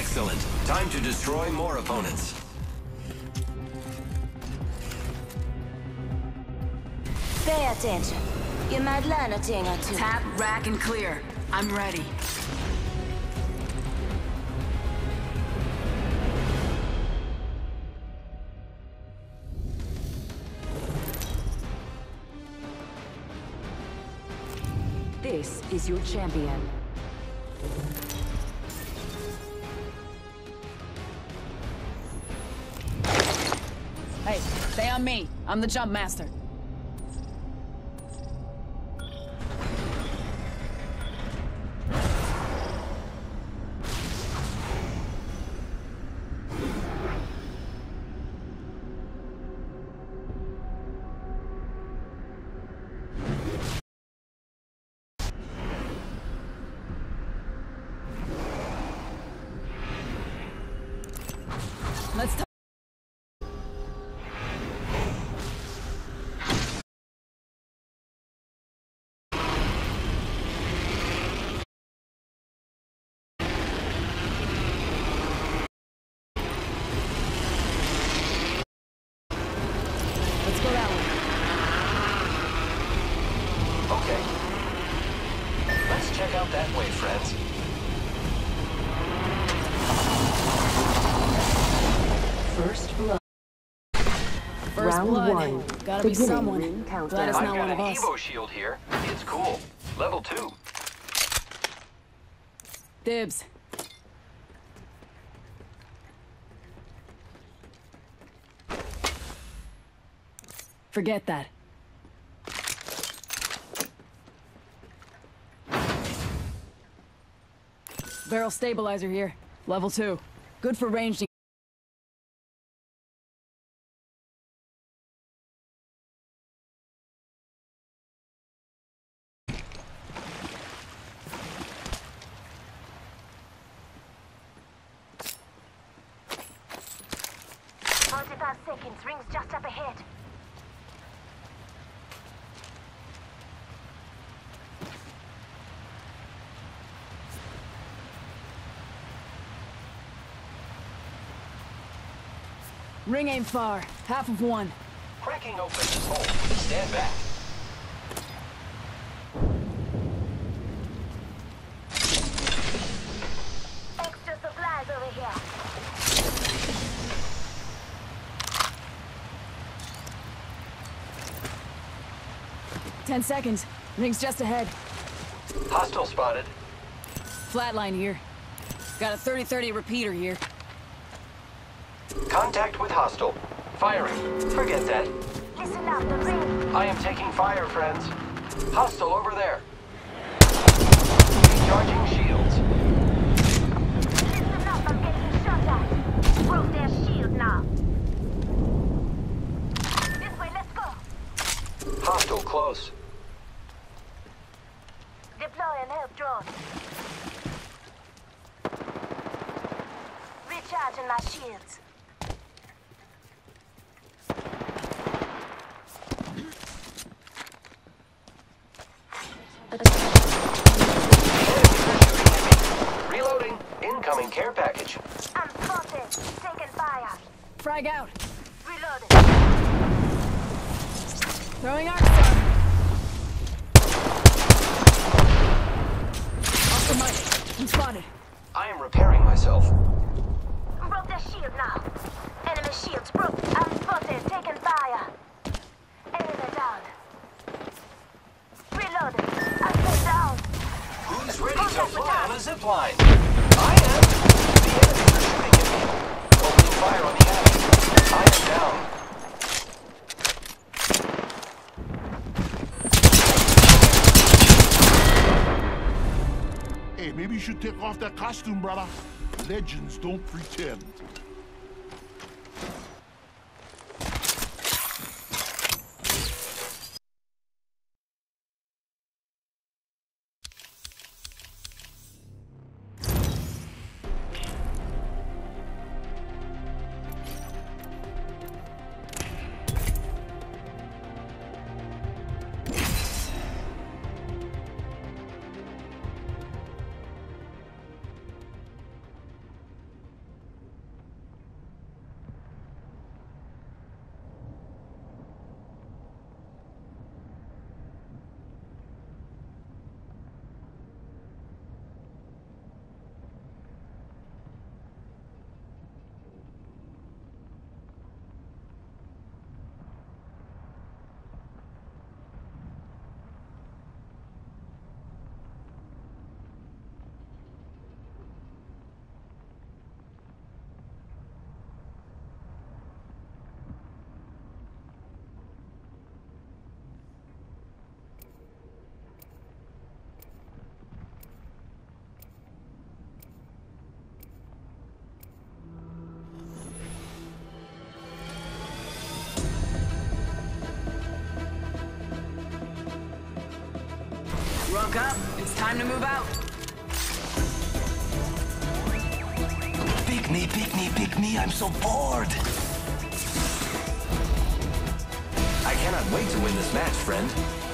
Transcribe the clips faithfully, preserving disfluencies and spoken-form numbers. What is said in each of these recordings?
Excellent. Time to destroy more opponents. Pay attention. You might learn a thing or two. Tap, rack, and clear. I'm ready. This is your champion. Hey, stay on me. I'm the jump master. Let's talk. Let's go that way. Okay. Let's check out that way, friends. First blood. First Round blood. one. Gotta be Beginning someone. ring countdown. Glad it's I've not got one an of us. Evo shield here. It's cool. Level two. Dibs. Forget that. Barrel stabilizer here. Level two. Good for ranged. forty-five seconds. Rings just up ahead. Ring ain't far. Half of one. Cracking open this hole. Stand back. Extra supplies over here. Ten seconds. Ring's just ahead. Hostile spotted. Flatline here. Got a thirty thirty repeater here. Contact with hostile. Firing. Forget that. Listen up, the ring. I am taking fire, friends. Hostile over there. Recharging shields. Listen up, I'm getting shot at. Broke their shield now. This way, let's go. Hostile close. Deploy and help drone. Recharging my shields. Reloading. Incoming care package. I'm spotted. Taking fire. Frag out. Reloading. Throwing arc star. Off the mic. I'm spotted. I am repairing myself. Broke their shield now. Enemy shields broke. I'm spotted. Taking fire. Enemy down. Reloading. I'm still down. Who's ready to fly on a zip line? I am. The enemies are shooting at me. Opening fire on the enemy. I am down. Hey, maybe you should take off that costume, brother. Legends don't pretend. Look up. It's time to move out. Pick me, pick me, pick me. I'm so bored. I cannot wait to win this match, friend.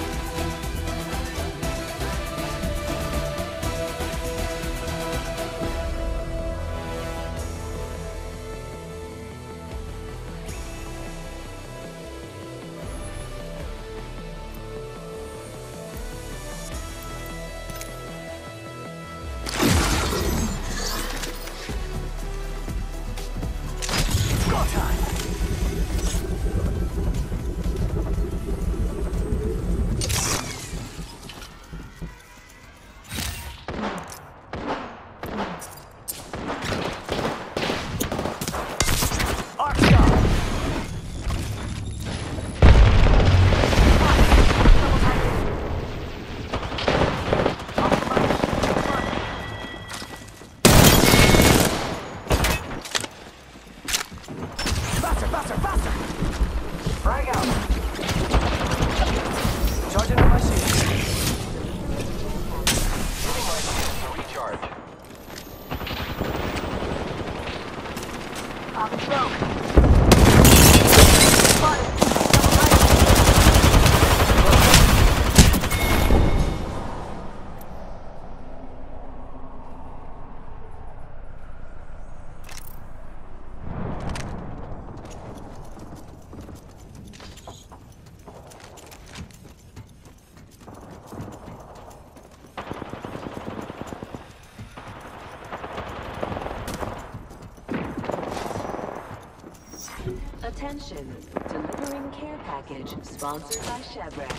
Attention, delivering care package sponsored by Chevrex.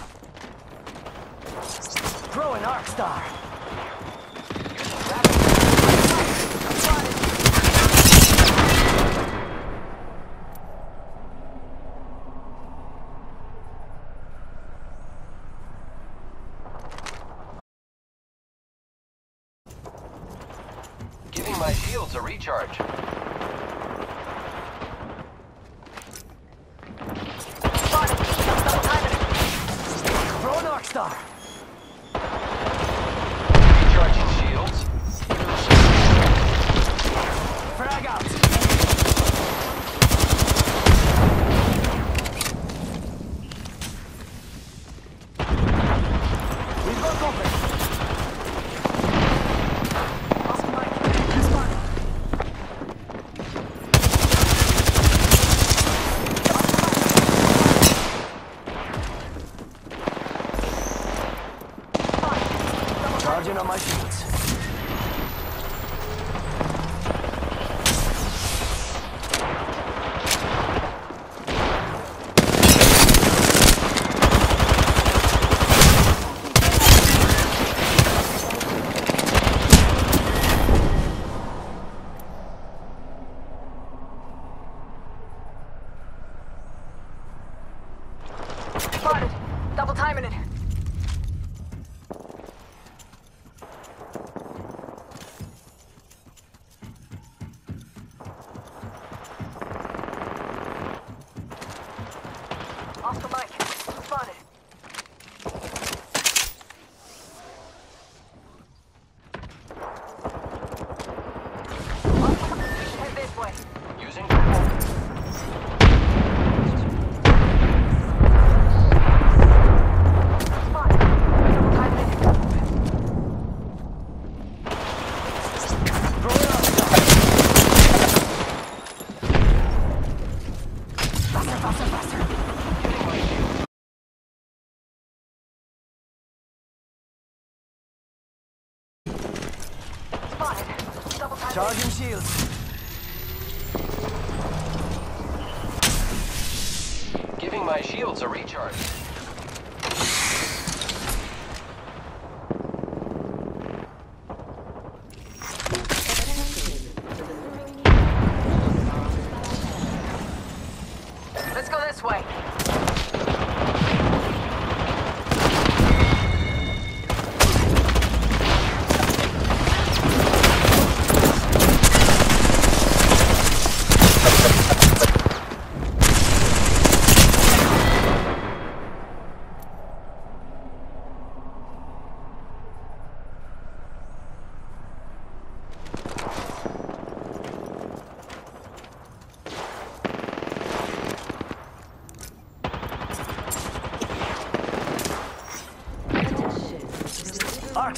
Throw an arc star. Giving my shields a recharge. Throw an arc star. Recharging shields. Frag out. We've got company. Oscar Mike, respond. Charging on my shields. Spotted. Double timing it. Oscar Mike, spotted. Oscar Mike, head this way. Using purple. Spotted. Double timing it. Throw it up. Faster, faster, faster. Spotted. Double timing it. Charging shields. Giving my shields a recharge. Let's go this way.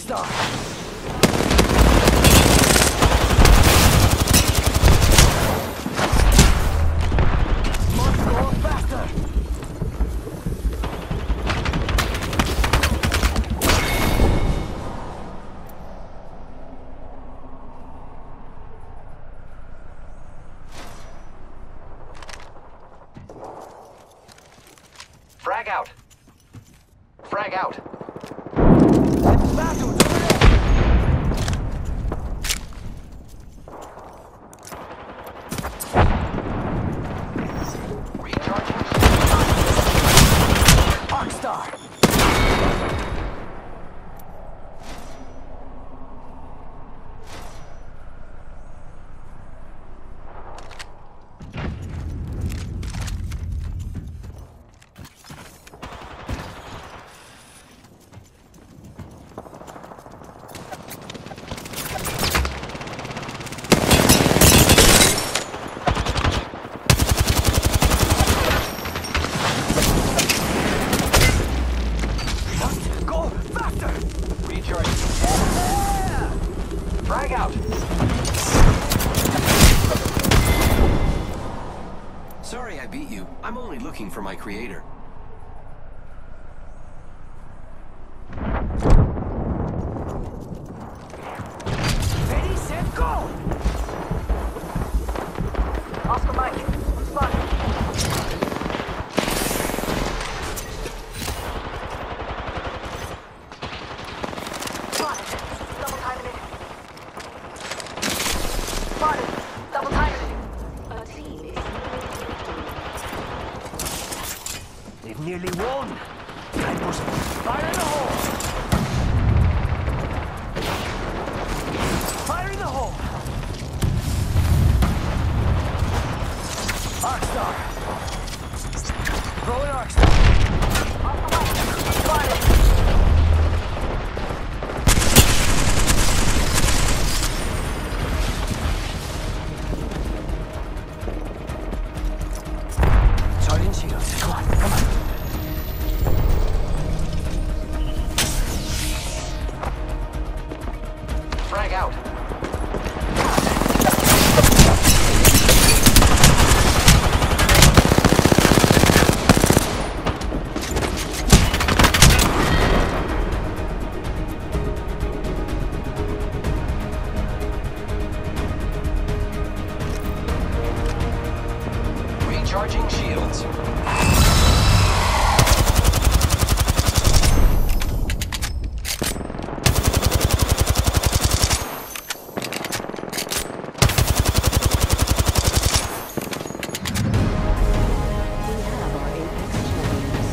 Arcstar! Must go faster! Frag out. Frag out. Battles over there! Recharging. Arcstar! Go faster! Recharging. Frag out. Sorry I beat you. I'm only looking for my creator. Ready, set, go! Oscar Mike, spotted. Spotted. Double timing it. Spotted. Double timing it. A team is They've nearly won. Time for some fire in the hole. Fire in the hole. Arcstar. Throwing Arcstar. Off the way. Spotted. Charging shields. Come on, come on. Frag out. Recharging shields. we have our Apex champions.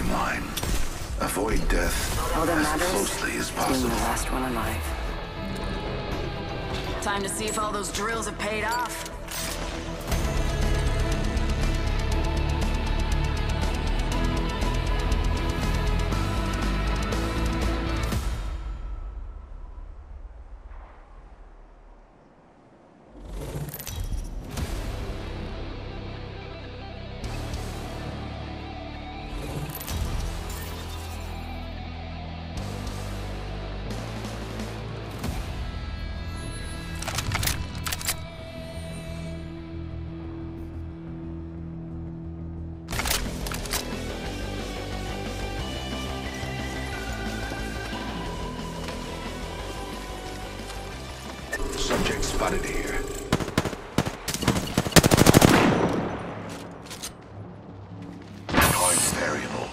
timeline. Avoid death All that as matters closely as is being possible. the last one alive. Time to see if all those drills have paid off. Subject spotted here. Deploying variable.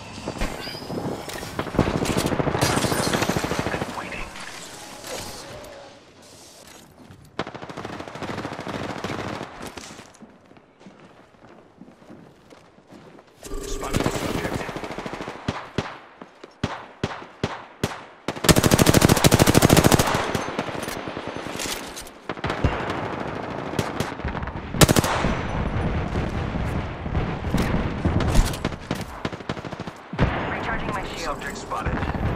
And waiting. Spotted the subject. Subject spotted.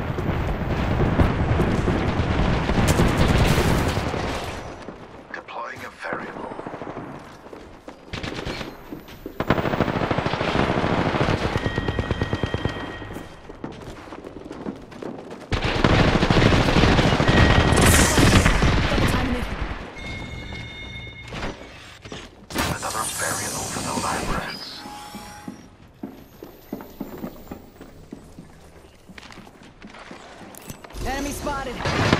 Deploying a variable. Another variable for the lab rats. Enemy spotted.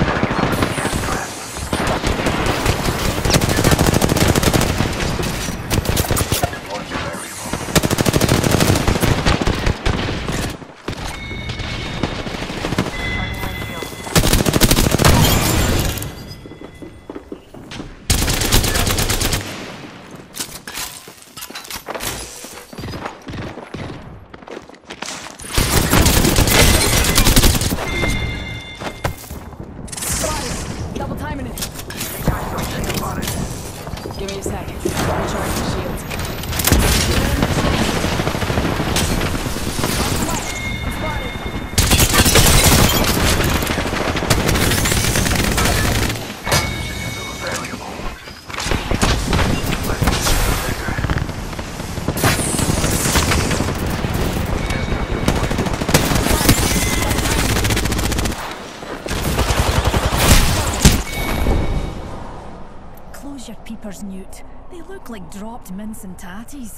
Double timing it. Give me a second. Recharge the shields. I'm spotted. Close your peepers, Newt. They look like dropped mince and tatties.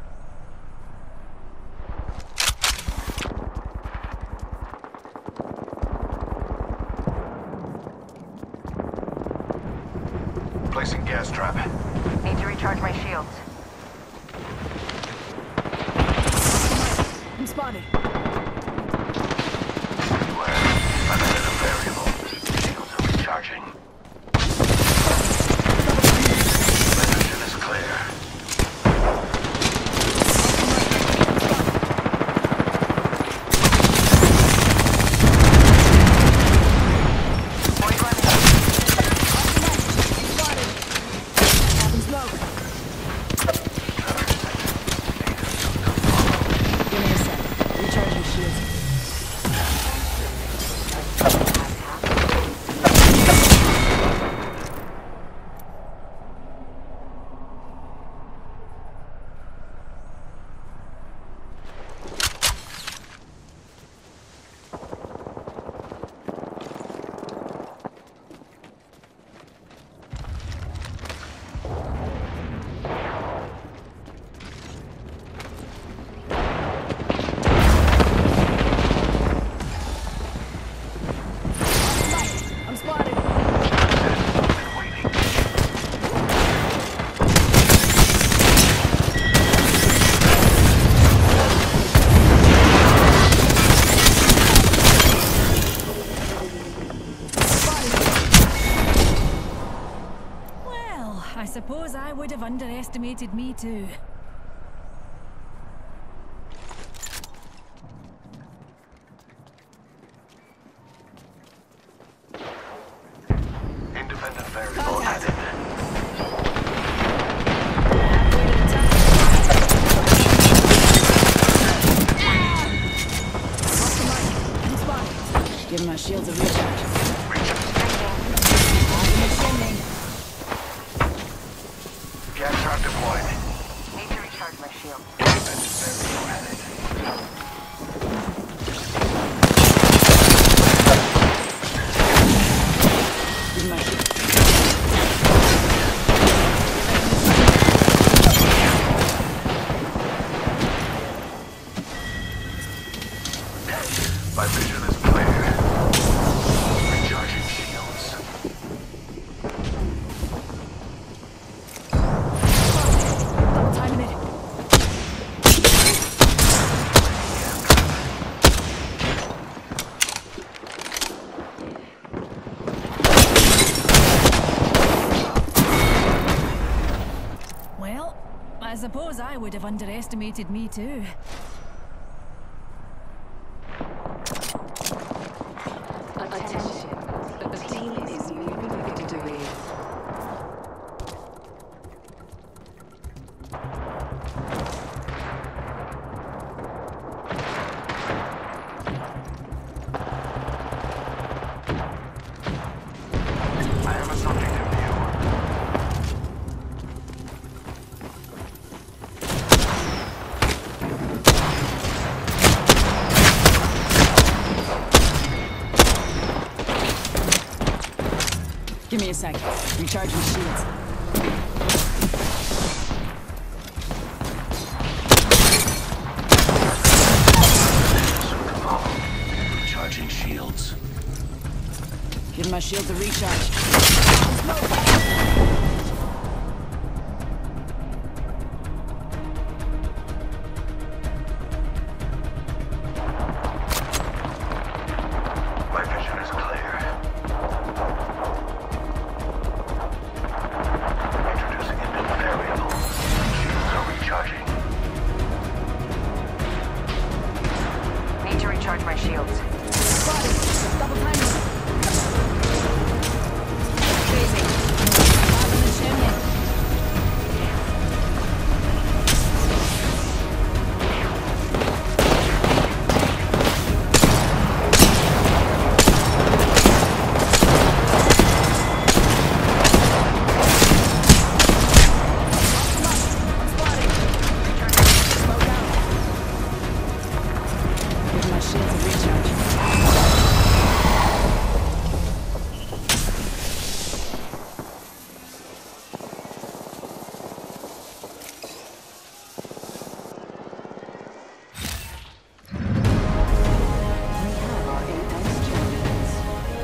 Placing gas trap. Need to recharge my shields. I'm spotted. Beware. I've added a variable. Shields are recharging. Position is clear. Having smoke. Give me a sec. Recharge your shields. I'm spotted. Well, I suppose I would have underestimated me too. shields a recharge. Gas trap deployed. Need to recharge my shield. Give me my shield. My vision is clear. Recharging shields. Double timing it. Well, I suppose I would have underestimated me too. Attention. The team is nearing victory. I have a subject in view. Give me a sec. Recharging shields. Recharging shields. Give my shields a recharge. My vision is clear. Introducing a new variable. Shields are recharging. Need to recharge my shields. Double timing it. Phasing. Five in the chimney. Give my shields a recharge. We have our Apex champions.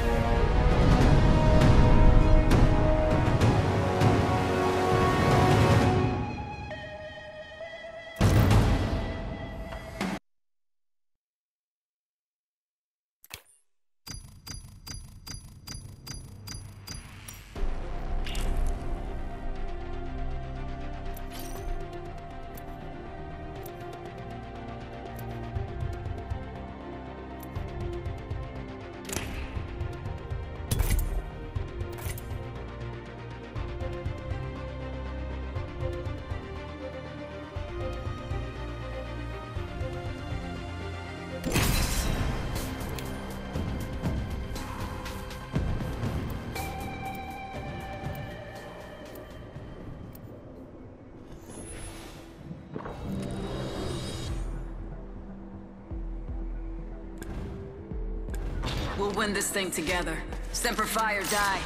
We'll win this thing together. Semper Fi or die.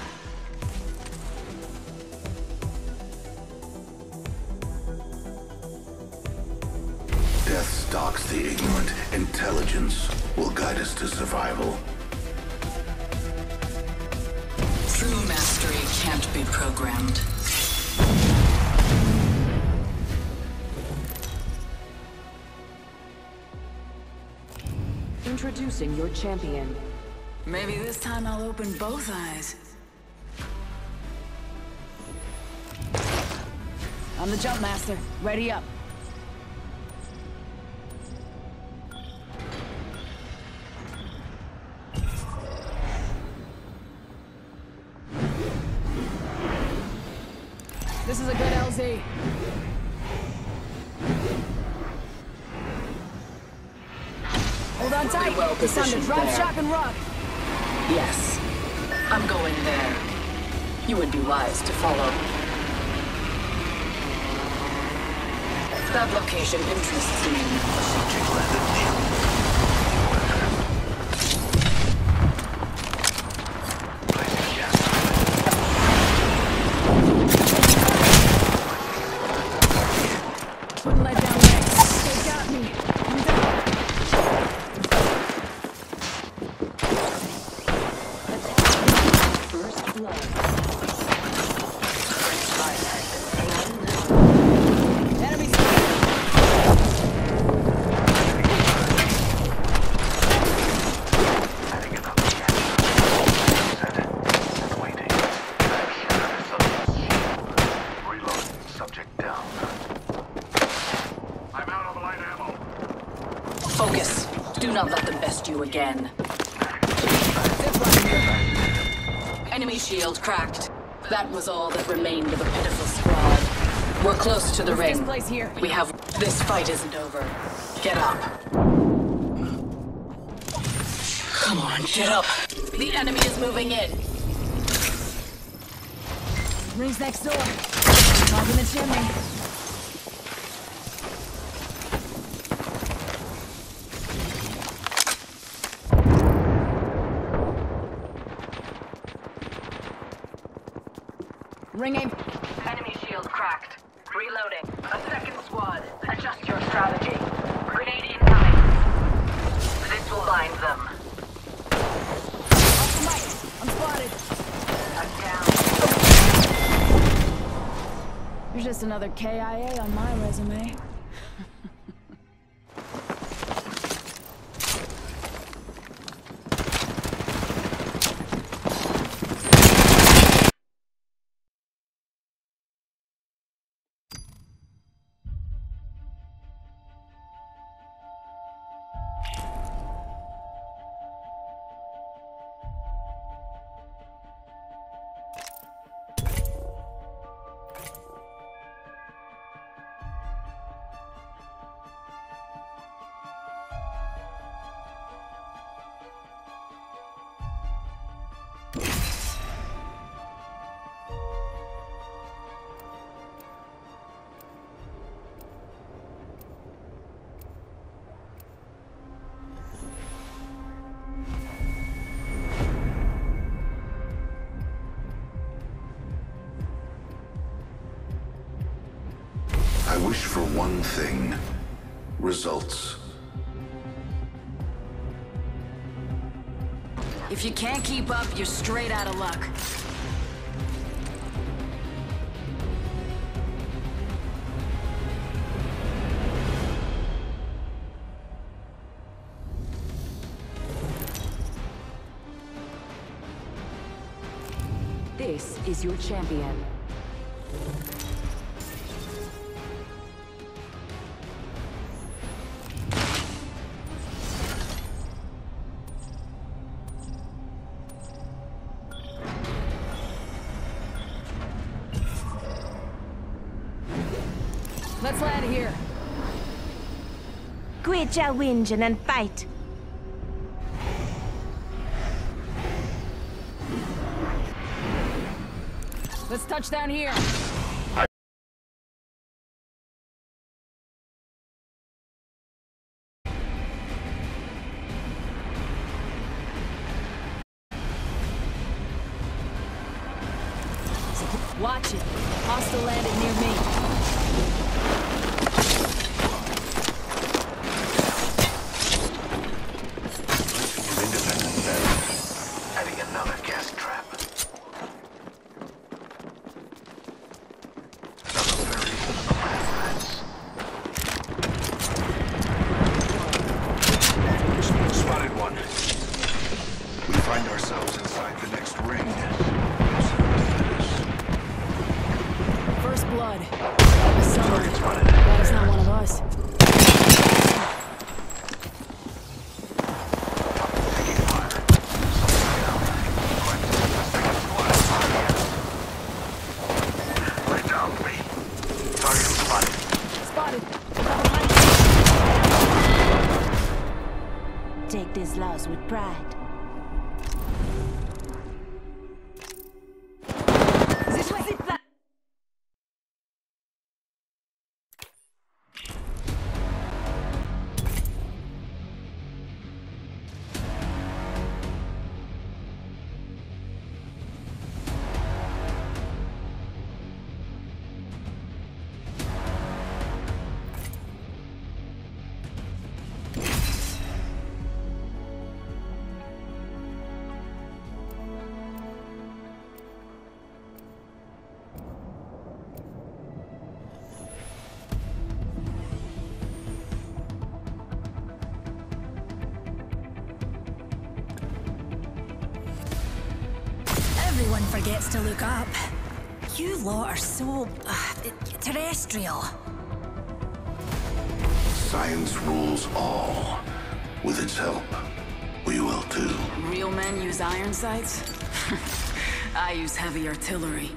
Death stalks the ignorant. Intelligence will guide us to survival. True mastery can't be programmed. Introducing your champion. Maybe this time I'll open both eyes. I'm the jump master. Ready up. This is a good L Z. Hold on tight. It's time to drop, shock, and rock. Yes. I'm going there. You would be wise to follow. That location interests me. Subject landed near me. Placing gas. Wouldn't let down legs. They got me. I'm down. First blood. Enemies. Adding another gas. Set. Waiting. Reload. Subject down. I'm out of light ammo. Focus. Do not let them best you again. Enemy shield cracked. That was all that remained of a pitiful squad. We're close to the This ring. place here. We have... This fight isn't over. Get up. Come on, get up. The enemy is moving in. Rings next door. Logging the chimney. Ring aim. Enemy shield cracked. Reloading. A second squad. Adjust your strategy. Grenade incoming. This will bind them. Off the mic. I'm spotted. I'm down. You're just another K I A on my resume. I wish for one thing. Results. If you can't keep up, you're straight out of luck. This is your champion. Let's land here. Quit your whinging and fight. Let's touch down here. Watch it. Hostile landed near me. Independent bed. Adding another gas trap. Another variation of the lab rats. Spotted one. We find ourselves inside the next ring. First blood. Someone. Glad it's not one of us. Take this loss with pride. everyone forgets to look up. You lot are so uh, terrestrial. Science rules all. With its help, we will too. Real men use iron sights? I use heavy artillery.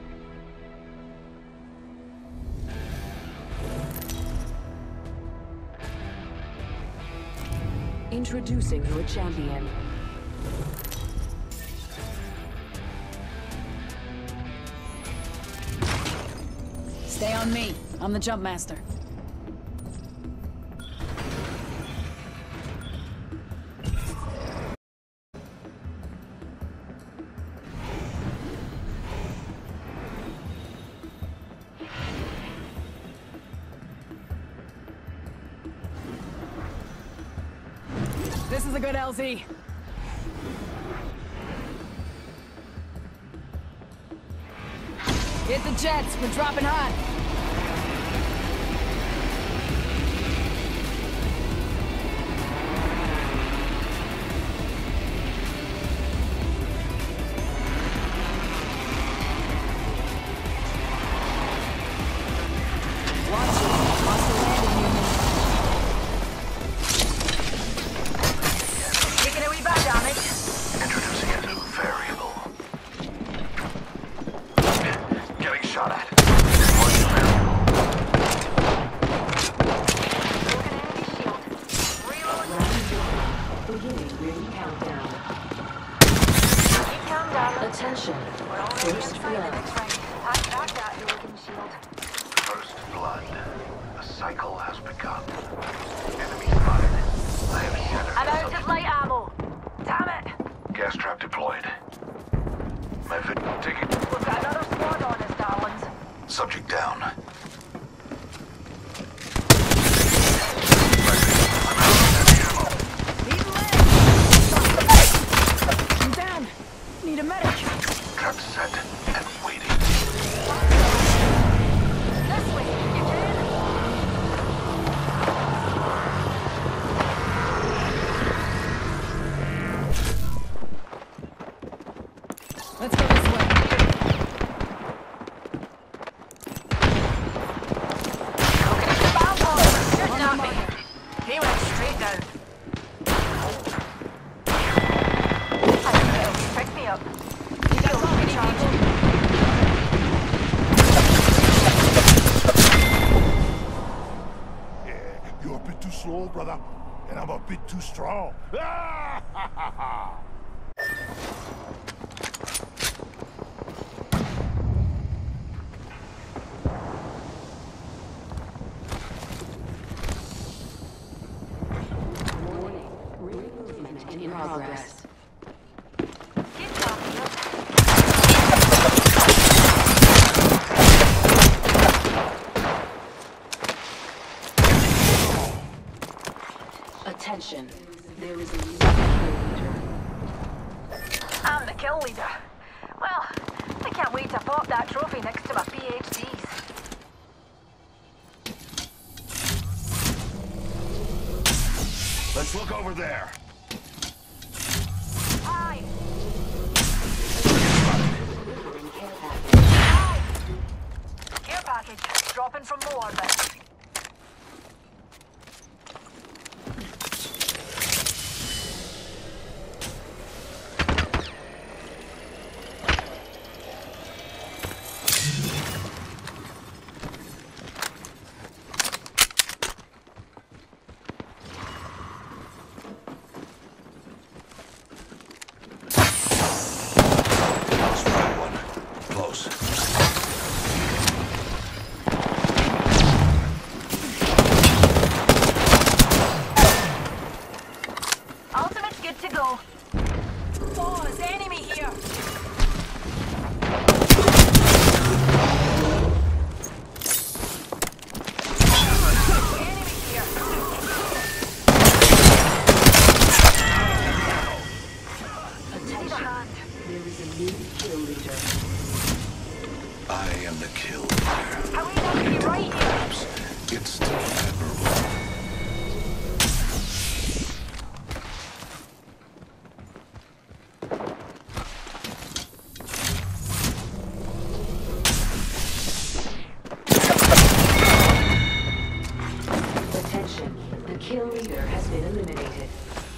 Introducing your champion. Stay on me. I'm the jump master. This is a good L Z. Hit the jets, we're dropping hot. Attention. First blood. First blood. The cycle has begun. Enemy spotted. I have shattered. I'm out of light ammo. Damn it! Gas trap deployed. My victim taking. We've got another squad on us, darlings. Subject down. I'm down. Need a medic. Trap set and waiting. This way, you can. Let's go this way. Okay, the bound ball. Shooting at me. He went straight down. Pick me up. Yeah, you're a bit too slow, brother, and I'm a bit too strong. Warning. Movement in progress. Keep talking. Attention. There is a new kill leader. I'm the kill leader. Well, I can't wait to pop that trophy next to my PhDs. Let's look over there. Hi. Delivering care package. Hi. Care package dropping from low orbit. Close. Ultimate's good to go. Boss, enemy here. Enemy here. Need a hand. There is a new kill leader. I am the kill leader. How are you not be right here? Perhaps it's still admirable. eliminated.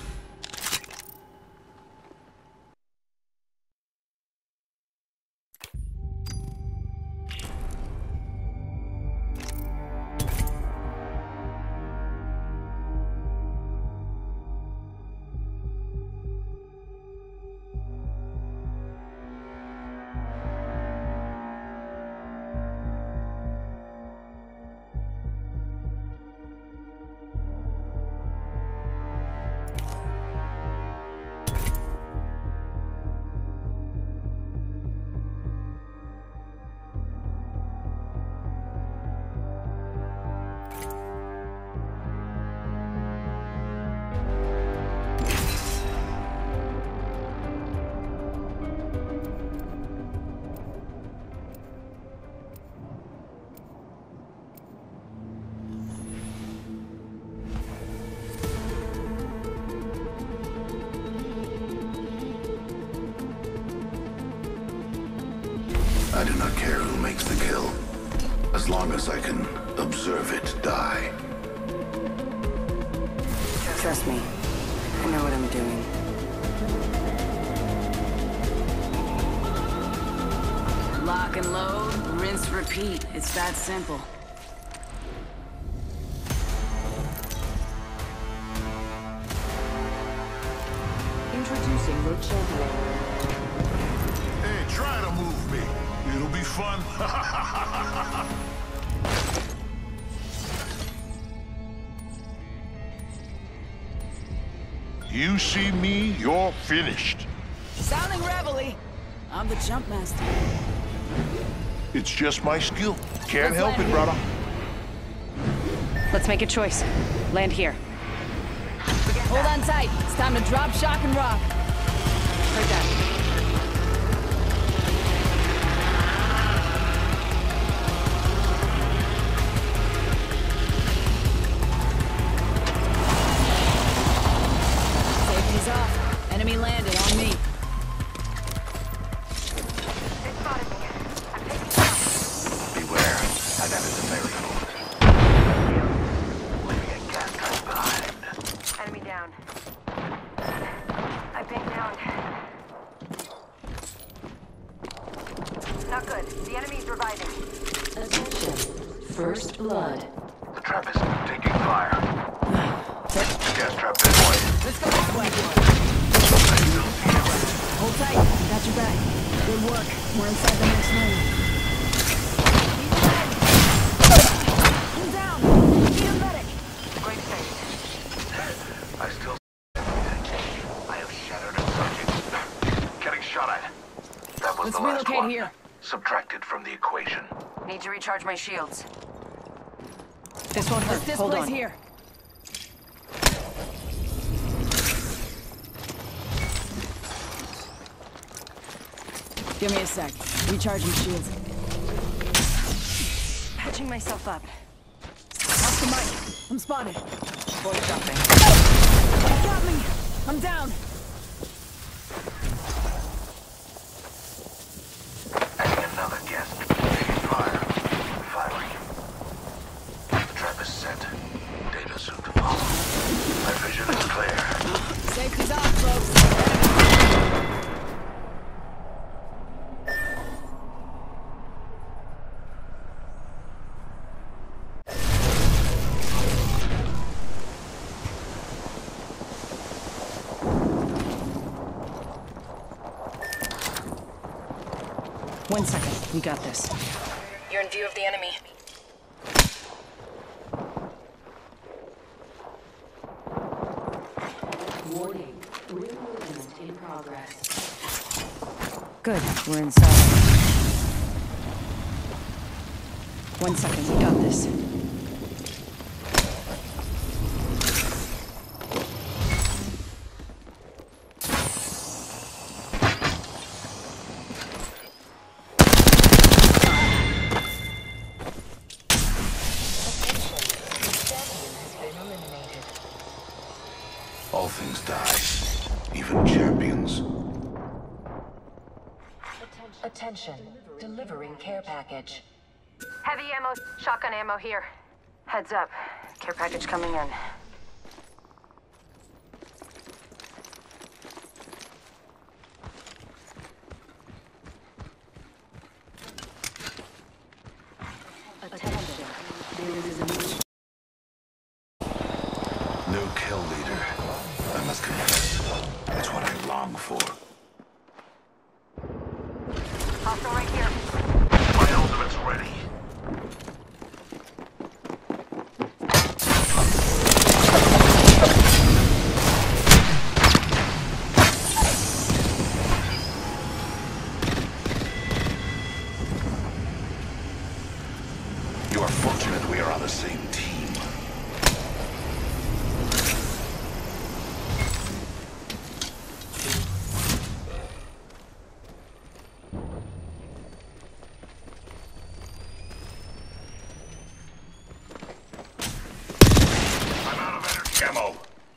I do not care who makes the kill, as long as I can observe it die. Trust me, I know what I'm doing. Lock and load, rinse, repeat. It's that simple. Introducing the champion. Hey, try to move me. It'll be fun. You see me, you're finished. Sounding reveille. I'm the jump master. It's just my skill. Can't Let's help land it, brother. Let's make a choice. Land here. Hold on tight. It's time to drop, shock, and rock. Heard that. Safety's off. Enemy landed on me. They spotted me. I'm taking shots. Beware, that is a variable. Leaving a gas tank behind. Enemy down. I'm pinned down. Not good. The enemy's reviving. Attention. First blood. The trap is taking fire. Gas trap deployed. Let's go this way. Hold tight. Got your back. Good work. We're inside the next ring. I'm down. Need a medic. Great save. I still I have shattered a subject. Getting shot at. That was Let's the last relocate one. here. Subtracted from the equation. Need to recharge my shields. This won't hurt. This Hold place on. here. Give me a sec. Recharging shields. Patching myself up. Off the mic. I'm spotted. Voice dropping. Got me. I'm down. Adding another guest. Taking fire. Firing. The trap is set. Data soon to follow. My vision is clear. Safety's off, folks. One second. We got this. You're in view of the enemy. Warning. Ring movement in progress. Good. We're inside. One second. We got this. All things die. Even champions. Attention. Delivering care package. Heavy ammo, shotgun ammo here. Heads up. Care package coming in. It is a new... New kill leader. I must confess, it's what I long for. Hostile right here. My ultimate's ready. You are fortunate we are on the same team. Ammo.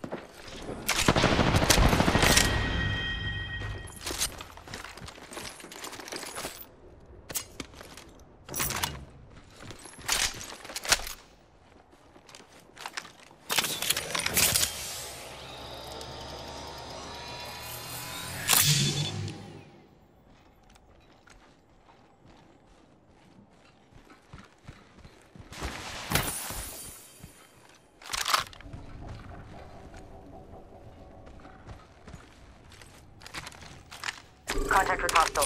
Contact with hostile.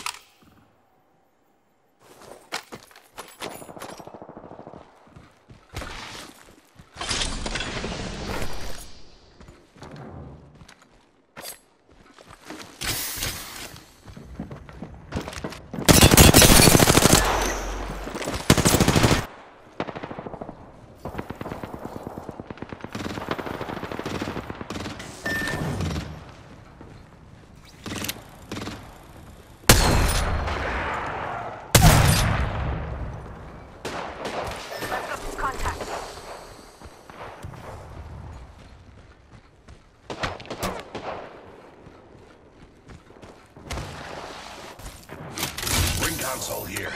Console here.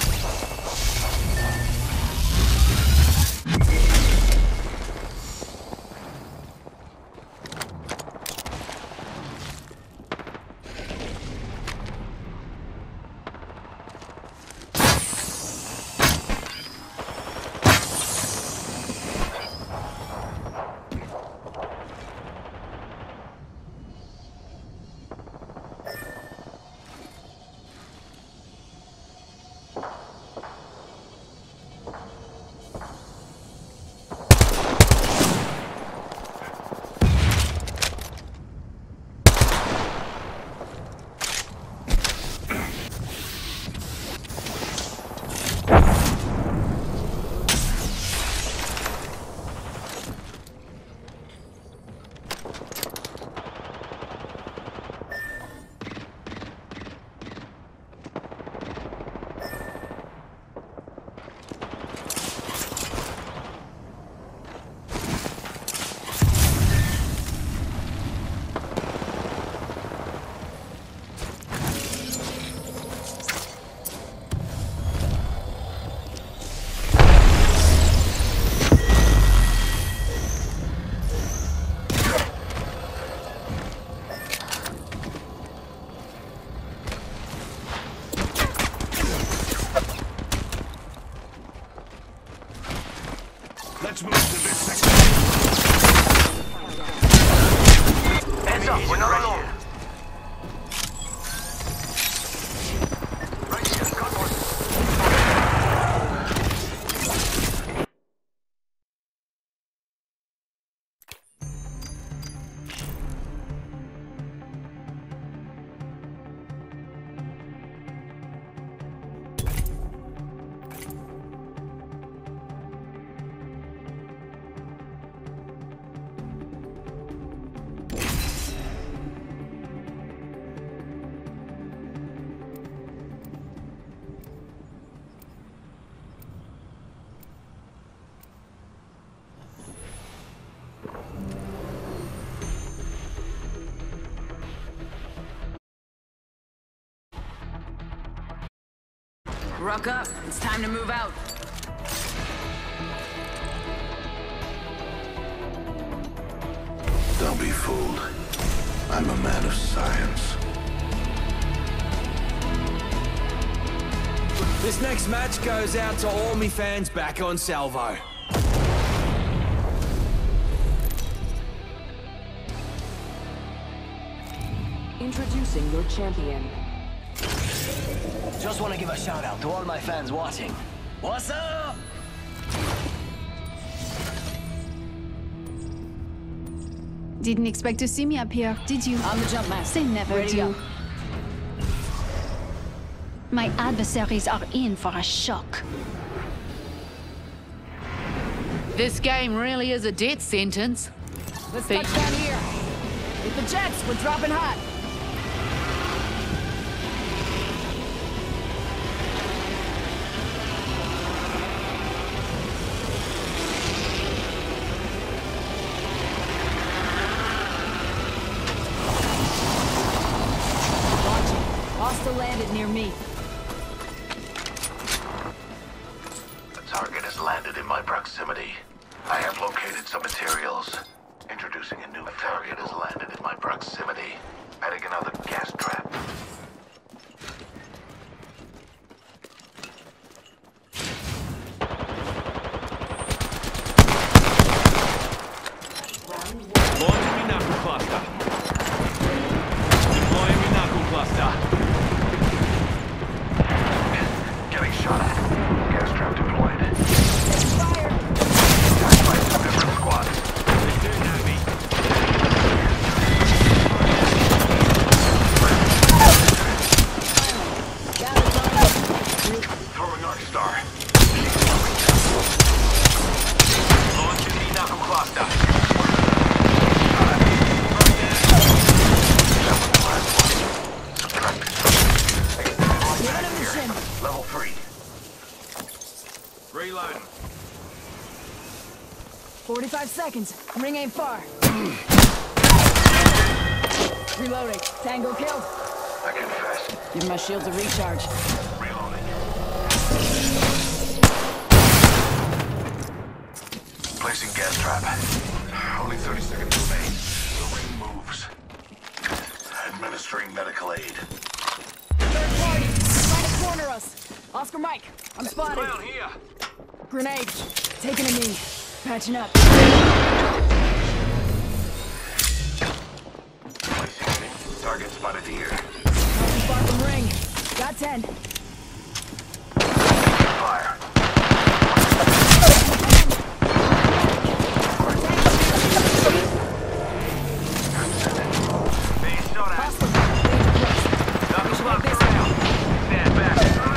Let's move to this section. Heads up, we're not alone. Right here, cut horses. Ruck up. It's time to move out. Don't be fooled. I'm a man of science. This next match goes out to all me fans back on Salvo. Introducing your champion. Just want to give a shout out to all my fans watching. What's up? Didn't expect to see me up here, did you? I'm the jump master. They never Ready do. up. My adversaries are in for a shock. This game really is a death sentence. Let's touch down here. With the jets, we're dropping hot. Hostile landed near me. The target has landed in my proximity. I have located some materials. Introducing a new target has landed in my proximity. Adding another gas trap. Launching me knuckle cluster. Deploying me knuckle cluster. Getting shot at. Gas trap deployed. Fire! Attacked by two different squads. They're shooting at me. Throwing Arc Star. Launching me knuckle cluster. Level three. Reloading. forty-five seconds. Ring ain't far. Reloading. Tango killed. I confess. Give my shields a recharge. Reloading. Placing gas trap. Only thirty seconds remain. The ring moves. Administering medical aid. Third party. Trying to corner us. Oscar Mike. I'm spotted. Down here. Grenade. Taking a knee. Patching up. Placing aid. Target spotted here. Not too far from ring. Got ten. Fire. Being shot at. Hostile. Knuckle cluster out. Stand back.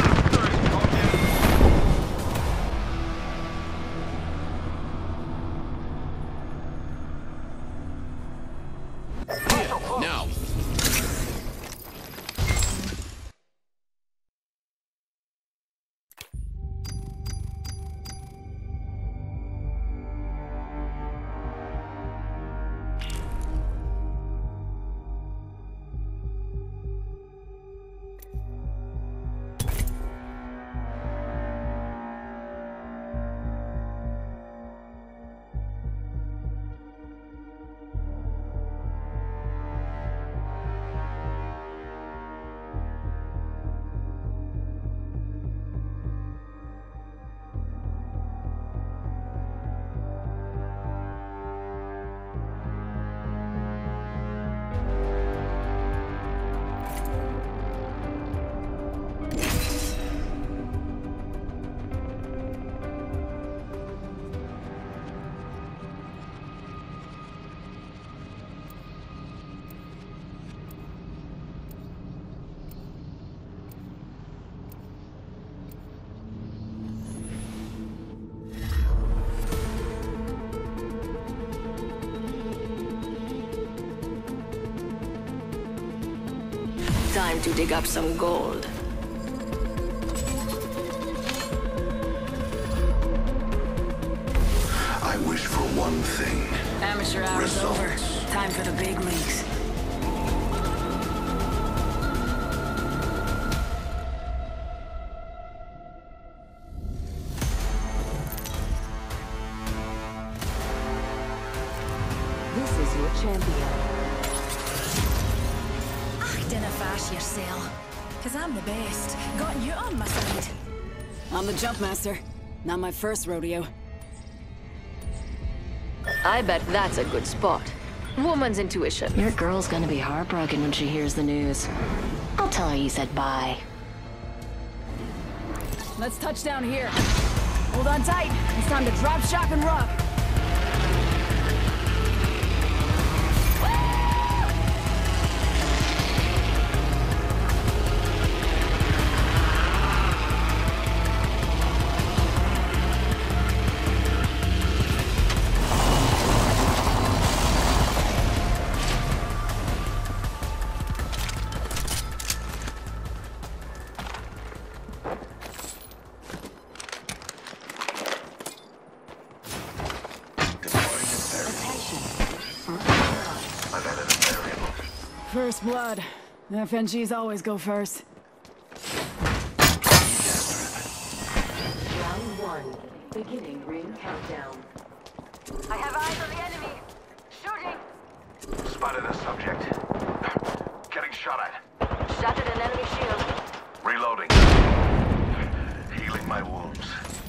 Now. Time to dig up some gold. I wish for one thing. Amateur hour's Results. over. Time for the big leagues. This is your champion. Ach, dinna fash yourself. Cause I'm the best. Got you on my side. I'm the jump master. Not my first rodeo. I bet that's a good spot. Woman's intuition. Your girl's gonna be heartbroken when she hears the news. I'll tell her you said bye. Let's touch down here. Hold on tight. It's time to drop, shock, and rock. First blood. F N Gs always go first. Round one. Beginning ring countdown. I have eyes on the enemy. Shooting. Spotted a subject. Getting shot at. Shattered an enemy shield. Reloading. Healing my wounds.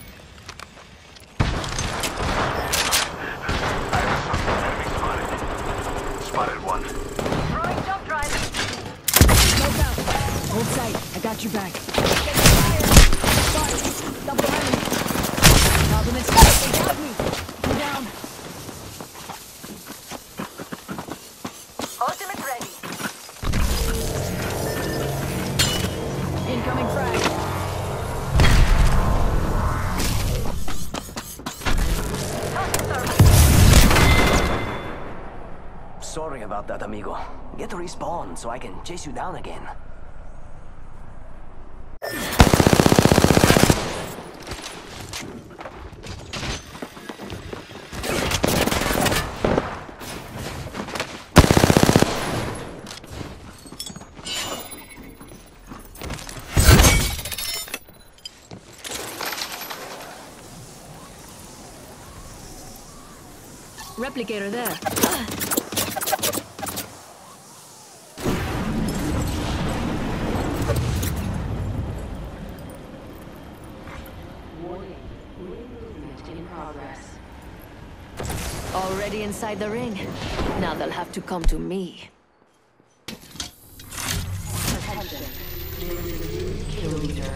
I have some enemy spotted. Spotted one. Throwing jump drive. Smoke out. Hold tight. I got your back. Get fire. Fire. Double behind me. Compliments. They got me. I'm down. Ultimate ready. Incoming frag. Sorry about that, amigo. Get to respawn so I can chase you down again. Replicator there. Already inside the ring. Now they'll have to come to me. Attention. Kill leader.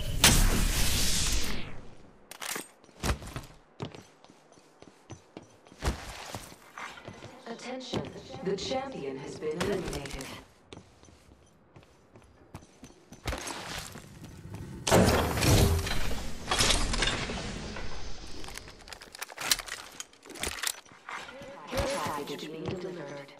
Attention. The champion has been eliminated. Package being delivered.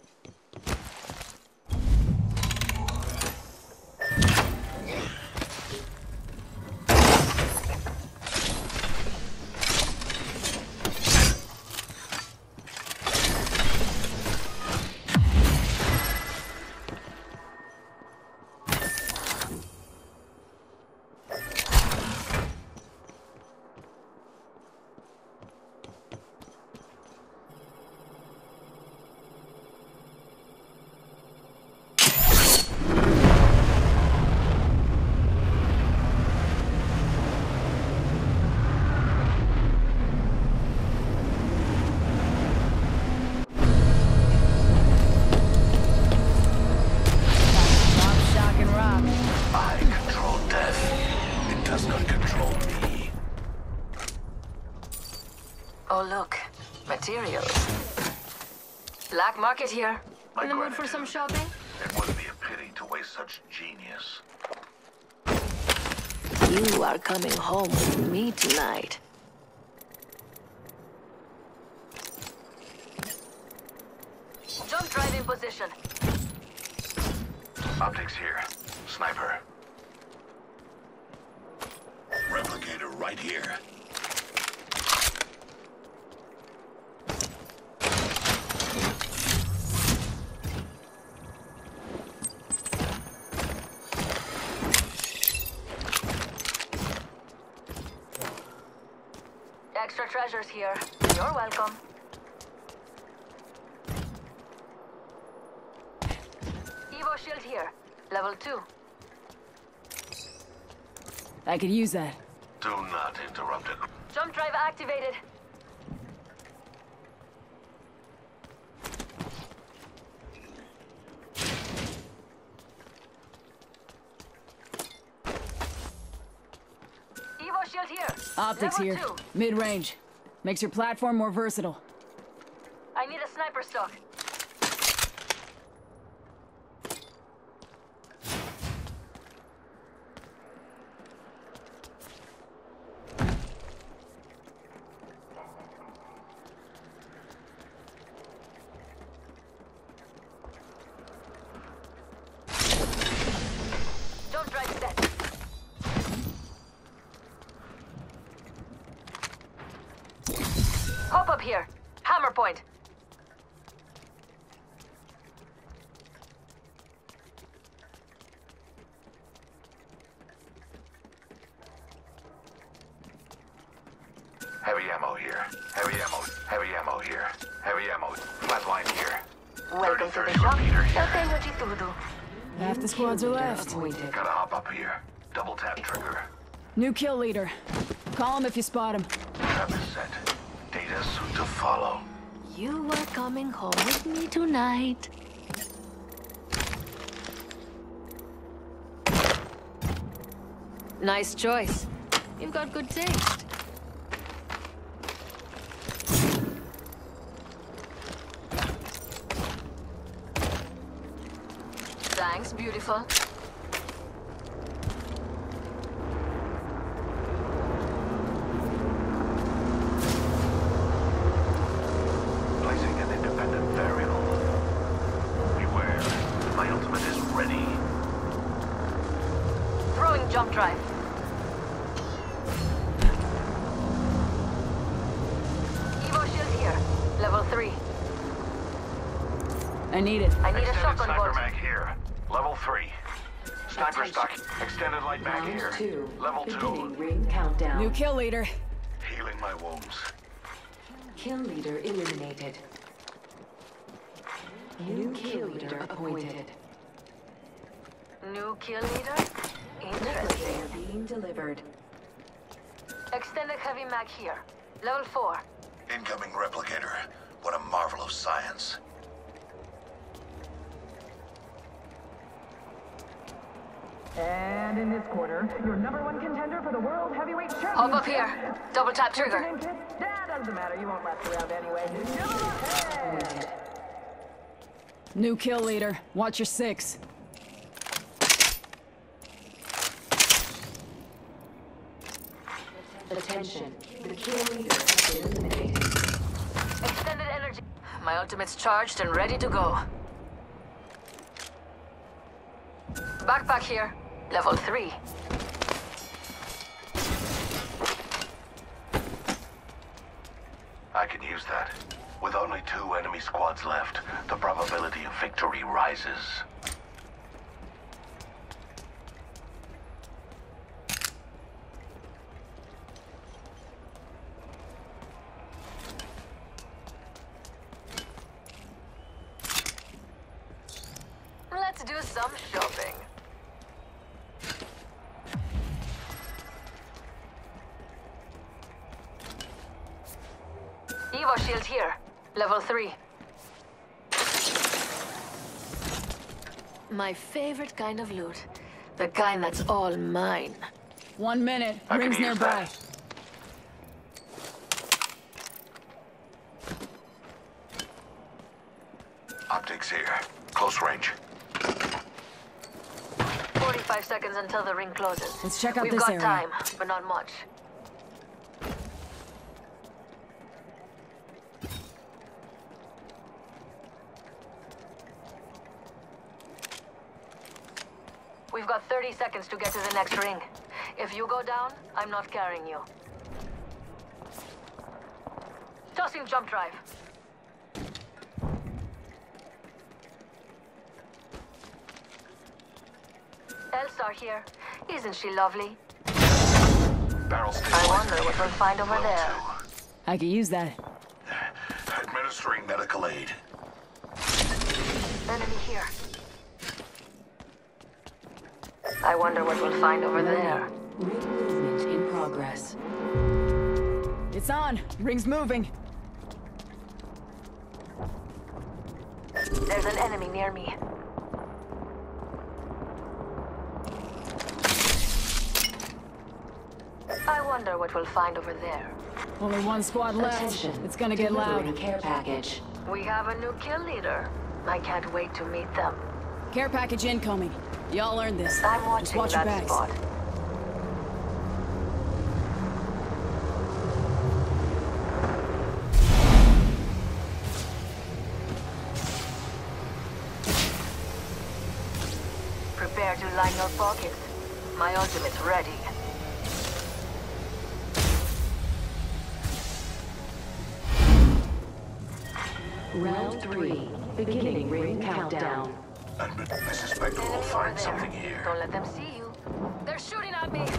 Oh, look. Materials. Black market here. My In the mood for some shopping? It would be a pity to waste such genius. You are coming home with me tonight. Jump drive in position. Optics here. Sniper. Replicator right here. Extra treasures here. You're welcome. Evo shield here. Level two. I could use that. Do not interrupt it. Jump drive activated. Evo shield here. Optics Level here. two. Mid-range. Makes your platform more versatile. I need a sniper stock. Jump drive set. Hop up here. Hammer point. Heavy ammo here. Heavy ammo. Heavy ammo here. Heavy ammo. Flatline here. Welcome to the thirty shop. repeater here. Eu tenho de tudo. Half the squads are left. Gotta hop up here. Double tap trigger. New kill leader. Call him if you spot him. Trap is set. Data soon to follow. You are coming home with me tonight. Nice choice. You've got good taste. Thanks, beautiful. Placing an independent variable. Beware. My ultimate is ready. Throwing jump drive. Evo shield here. Level three. I need it. I need a Extended shotgun sniper bolt. mag here. Level three. Sniper stock. Extended light mag Round here. two. Level Beginning two. ring countdown. New kill leader. Healing my wounds. Kill leader eliminated. New kill leader appointed. New kill leader? Interesting. Replicator being delivered. Extended heavy mag here. Level four. Incoming replicator. What a marvel of science. And in this quarter, your number one contender for the World Heavyweight Championship. Hop up here. Double tap trigger. That doesn't matter. You won't last around anyway. Go ahead. New kill leader. Watch your six. Attention. The kill leader has been eliminated. Extended energy. My ultimate's charged and ready to go. Backpack here. Level three. I can use that. With only two enemy squads left, the probability of victory rises. Let's do some shopping. Evo shield here. Level three. My favorite kind of loot. The kind that's all mine. One minute. I can Rings use nearby. that. Optics here. Close range. forty-five seconds until the ring closes. Let's check out We've this got area. time, but not much. We've got thirty seconds to get to the next ring. If you go down, I'm not carrying you. Tossing jump drive. Elsar here. Isn't she lovely? Barrel I wonder what we'll find over there. I could use that. Administering medical aid. Enemy here. I wonder what we'll find over there. Ring movement in progress. It's on. Ring's moving. There's an enemy near me. I wonder what we'll find over there. Only one squad left. Attention. It's gonna get loud. Delivering care package. We have a new kill leader. I can't wait to meet them. Care package incoming. Y'all earned this. I'm Just watching watch your that backs. spot. Prepare to line your pockets. My ultimate's ready. Round three. Beginning ring countdown. I suspect we'll find something here. Don't let them see you. They're shooting at me.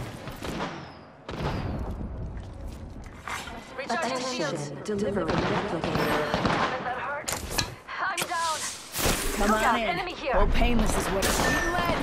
Recharging shields. Attention. Delivering replicator. That hurt. I'm down. Come Look on out, in. enemy here. Oh, painless is what it's being led.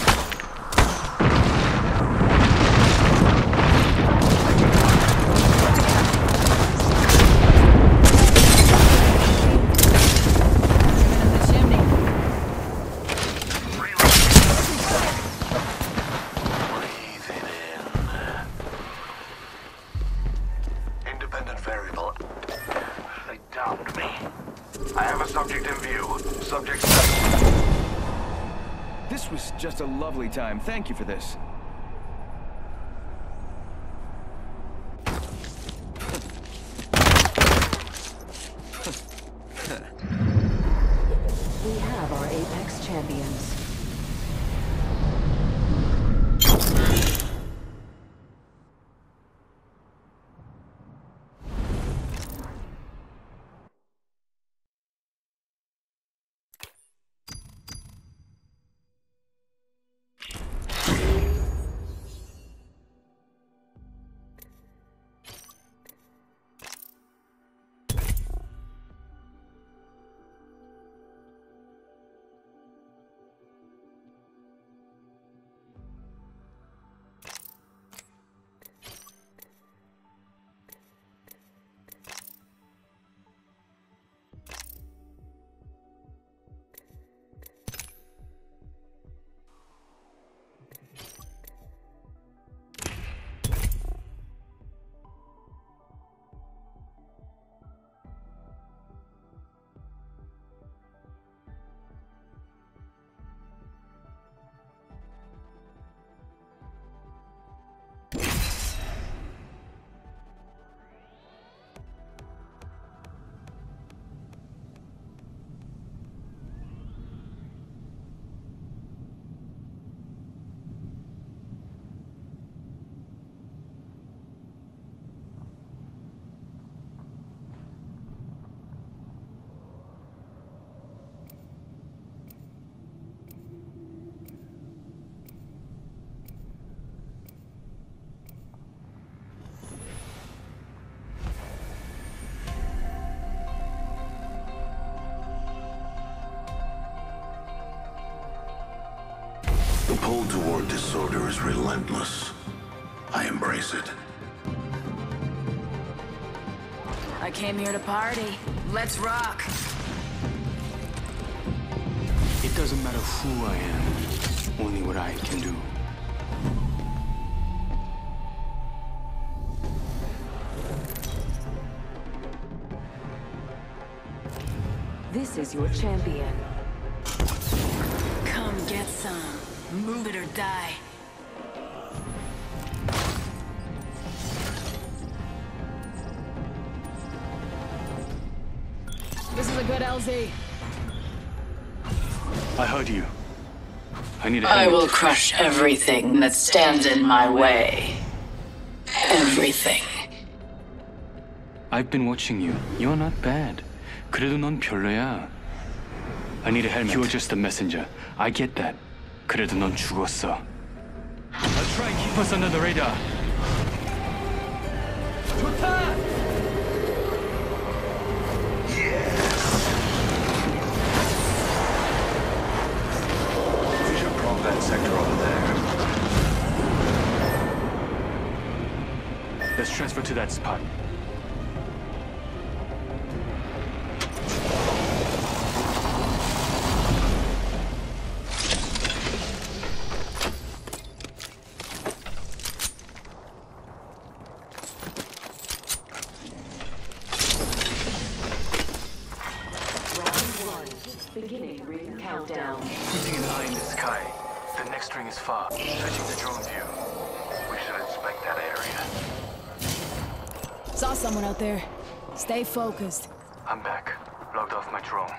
Independent variable. They downed me. I have a subject in view. Subject set. This was just a lovely time. Thank you for this. We have our Apex champions. The pull toward disorder is relentless. I embrace it. I came here to party. Let's rock. It doesn't matter who I am, only what I can do. This is your champion. Come get some. Move it or die. This is a good L Z. I heard you. I need a I helmet. will crush everything that stands in my way. Everything. I've been watching you. You're not bad. 그래도 넌 별로야. I need a helmet. You're just a messenger. I get that. 그래도 넌 죽었어. I'll try and keep us under the radar. 좋다! We should probe that sector over there. Let's transfer to that spot. Beginning ring countdown. Putting an eye in the sky. The next ring is far. Switching to drone view. We should inspect that area. Saw someone out there. Stay focused. I'm back. Logged off my drone.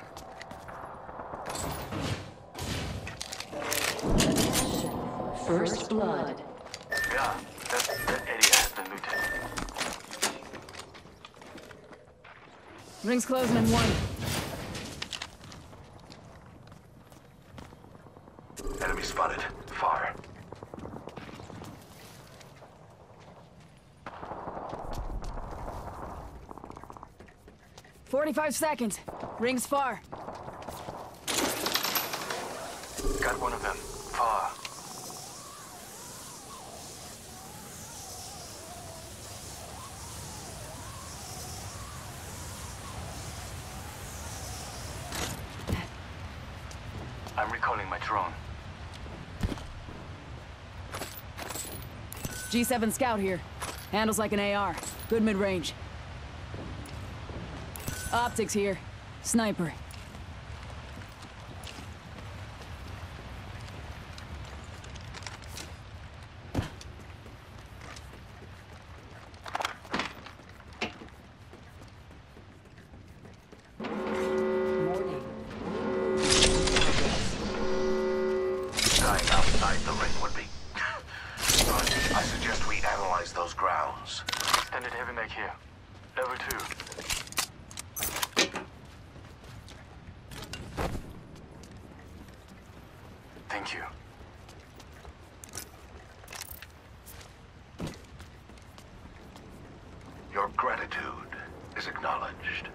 First blood. Yeah, that, that area has been looted. Ring's closing in one. Enemy spotted. Far. Forty-five seconds. Ring's far. Got one of them. Far. I'm recalling my drone. G seven Scout here. Handles like an A R. Good mid-range. Optics here. Sniper. Dying outside the ring would be... But I suggest we analyze those grounds. Extended heavy mag here. Level two. Thank you. Your gratitude is acknowledged.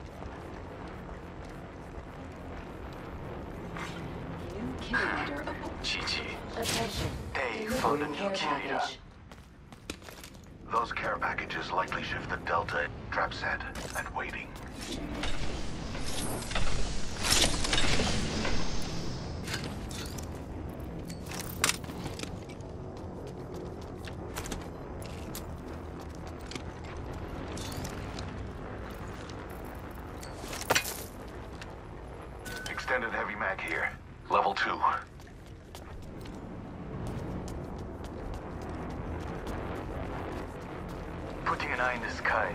Kill leader. G G. Attention. They found a new kill leader. Those care packages likely shift the Delta, trap set, and waiting. Extended heavy mag here. Level two. Putting an eye in the sky.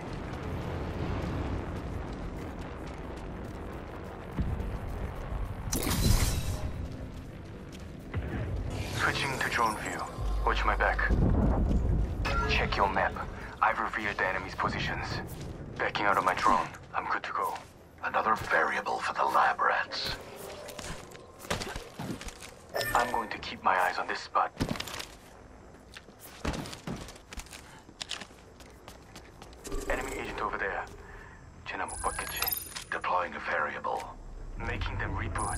Switching to drone view. Watch my back. Check your map. I've revealed the enemy's positions. Backing out of my drone. I'm good to go. Another variable for the lab rats. I'm going to keep my eyes on this spot. Enemy agent over there. 쟤나 못 봤겠지. Deploying a variable. Making them reboot.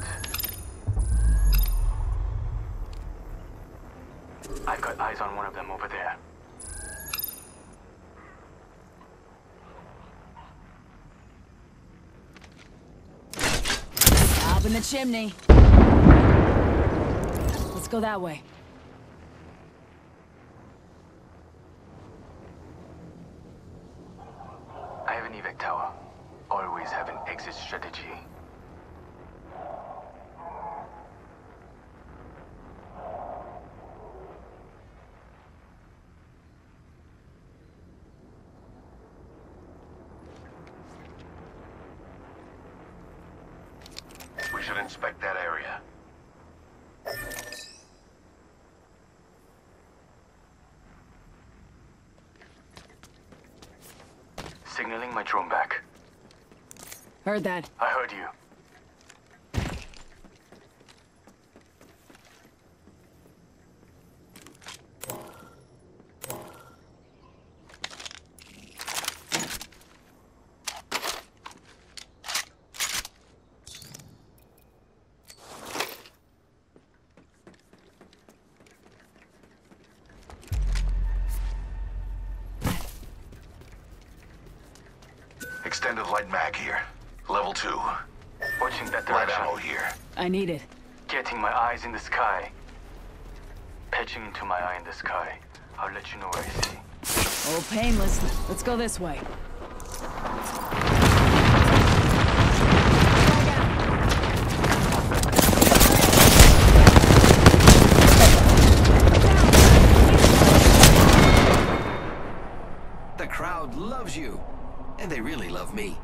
I've got eyes on one of them over there. Up in the chimney. Let's go that way. I have an evac tower. Always have an exit strategy. We should inspect that area. Signaling my drone back. Heard that. I heard you. Extended light mag here. Level two. Watching that Light direction. ammo here. I need it. Getting my eyes in the sky. Patching into my eye in the sky. I'll let you know what I see. Oh, painless. Let's go this way. The crowd loves you. And they really love me.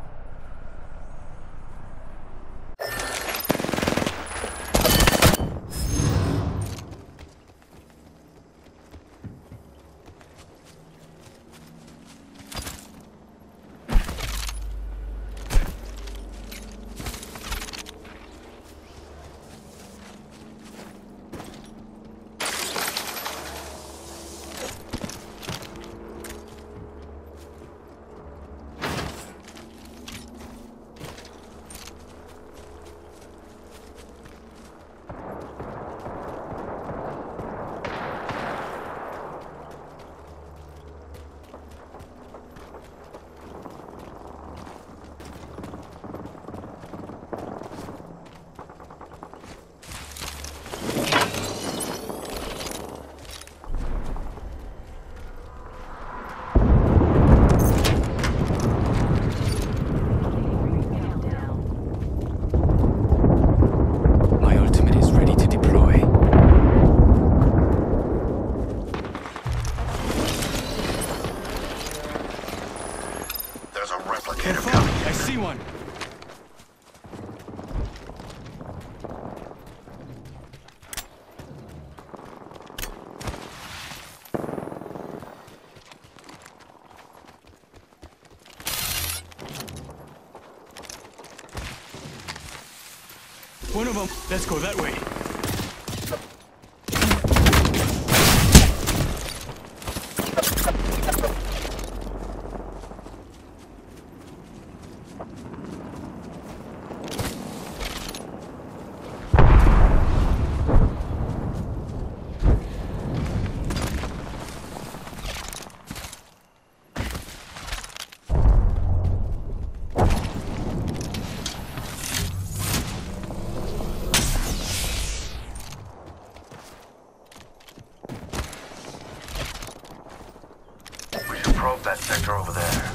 My ultimate is ready to deploy. There's a replicator coming. I see one. One of them. Let's go that way. We should probe that sector over there.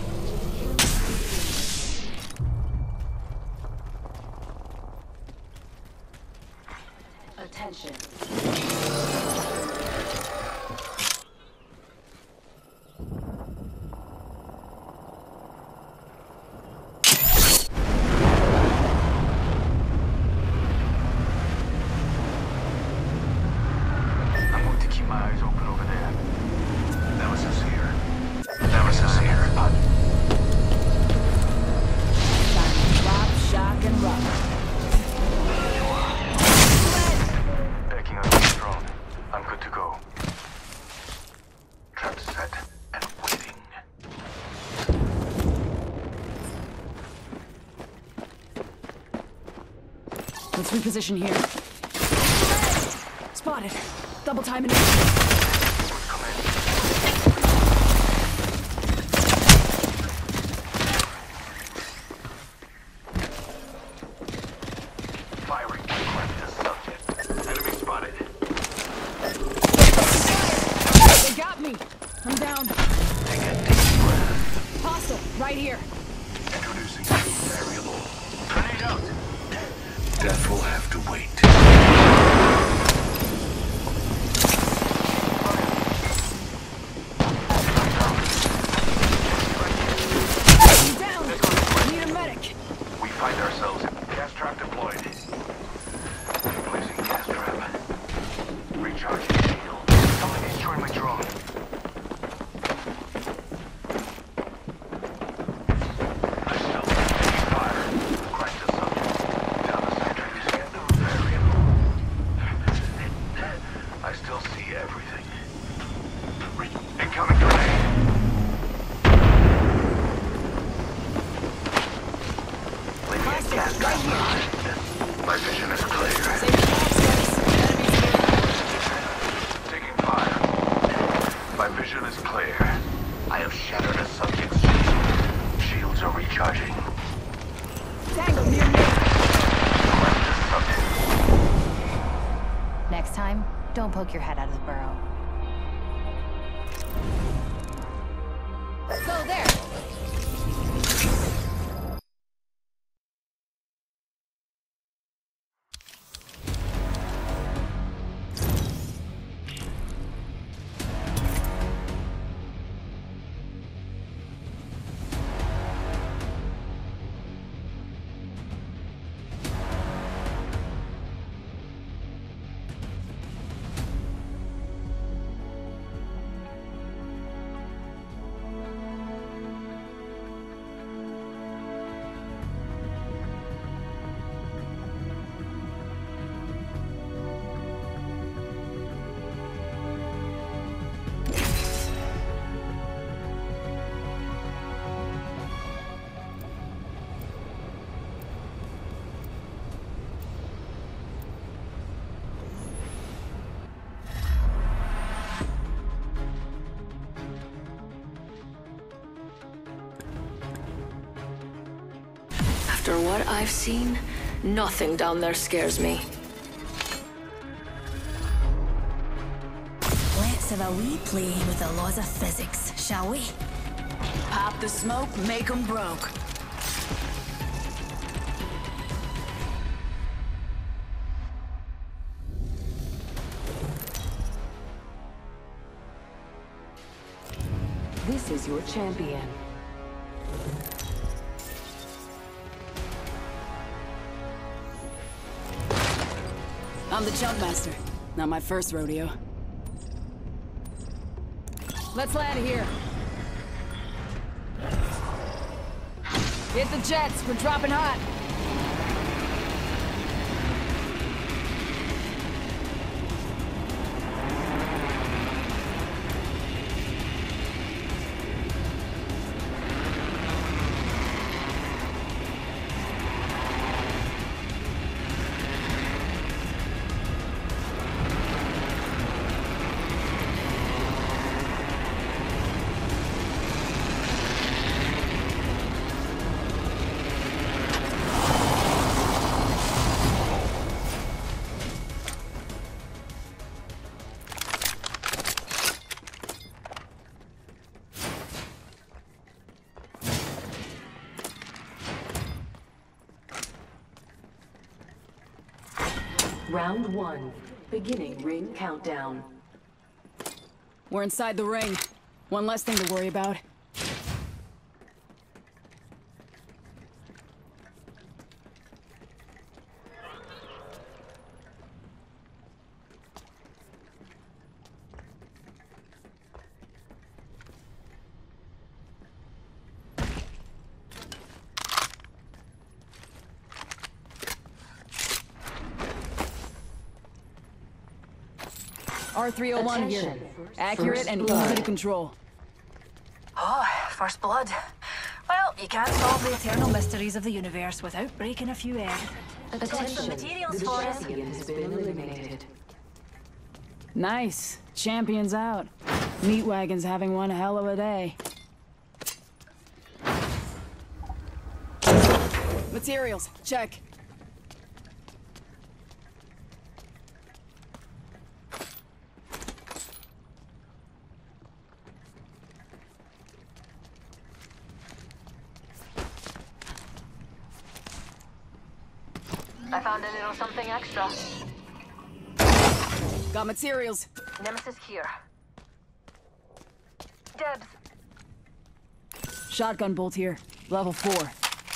Attention. I'm going to keep my eyes open over there. Nemesis here. Nemesis here. Rock, shock, and rock. Backing up the drone. I'm good to go. Trap set and waiting. Let's reposition here. Spotted. Double timing it. Firing. Correct the subject. Enemy spotted. They got me. I'm down. Take a deep breath. Hostile. Right here. Introducing new variable. Grenade out. Death will have to wait. I'm down. Need a medic. We find ourselves in gas trap deployed. Placing gas trap. Recharging shield. Something destroyed my drone. I still see fire. Crash the subject. Down the sentry. Scan the variable. I still see everything. Re incoming grenade. Leaving a gas trap behind. My vision is clear. Taking fire. My vision is clear. I have shattered a subject's shield. shields are recharging. Tango near me. Next time, don't poke your head out of the burrow. So there. After what I've seen, nothing down there scares me. Let's have a wee play with the laws of physics, shall we? Pop the smoke, make 'em broke. This is your champion. I'm the jump master. Not my first rodeo. Let's land here. Hit the jets. We're dropping hot. Round one. Beginning ring countdown. We're inside the ring. One less thing to worry about. R three oh one here. Accurate and easy to control. Oh, first blood. Well, you can't solve the eternal mysteries of the universe without breaking a few eggs. Attention, materials the for us. champion has been eliminated. Nice. Champion's out. Meat Wagon's having one hell of a day. Materials, check. I found a little something extra. Got materials. Nemesis here. Debs. Shotgun bolt here. Level four.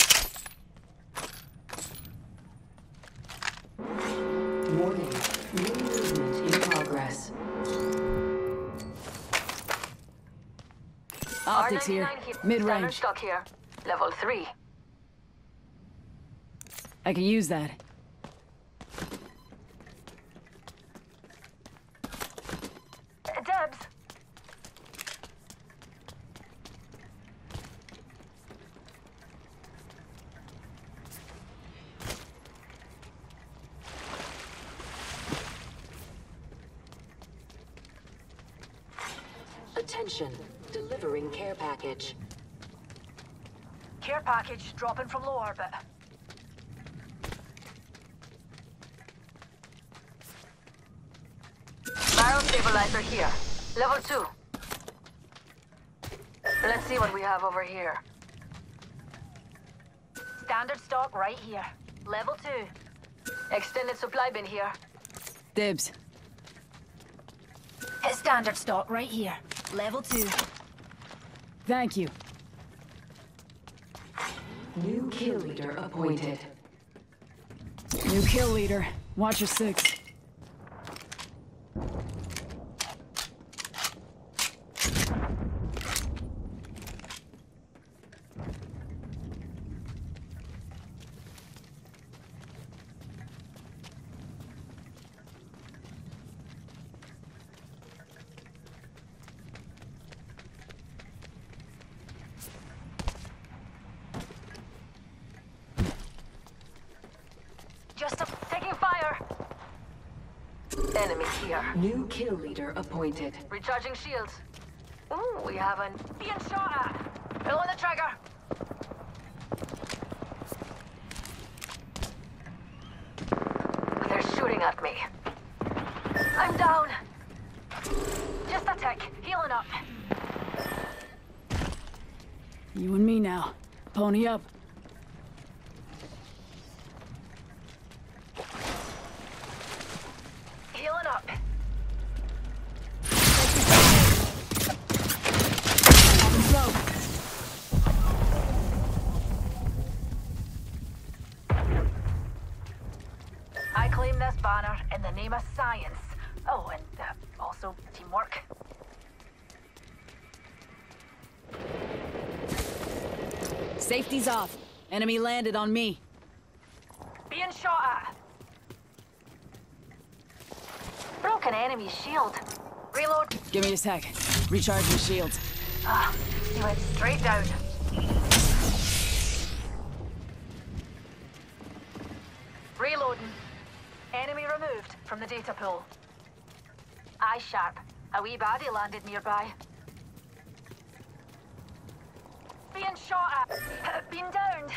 Warning. New movement in progress. Optics here. Mid-range. Stock here. Level three. I can use that. Debs. Attention. Delivering care package. Care package dropping from low orbit. Barrel stabilizer here. Level two. Let's see what we have over here. Standard stock right here. Level two. Extended supply bin here. Dibs. Standard stock right here. Level two. Thank you. New kill leader appointed. New kill leader. Watch your six. Just a, taking fire. Enemy here. New kill leader appointed. Recharging shields. Ooh, we have an being shot at. Pulling the trigger. They're shooting at me. I'm down. Just a tick. Healing up. You and me now. Pony up. Healing up. I claim this banner in the name of science. Oh, and uh, also teamwork. Safety's off. Enemy landed on me. Being shot at. Broken enemy shield. Reload. Give me a sec. Recharging shields. Ah, he went straight down. Reloading. Enemy removed from the data pool. Eye sharp. A wee baddie landed nearby. Being shot at. Being downed.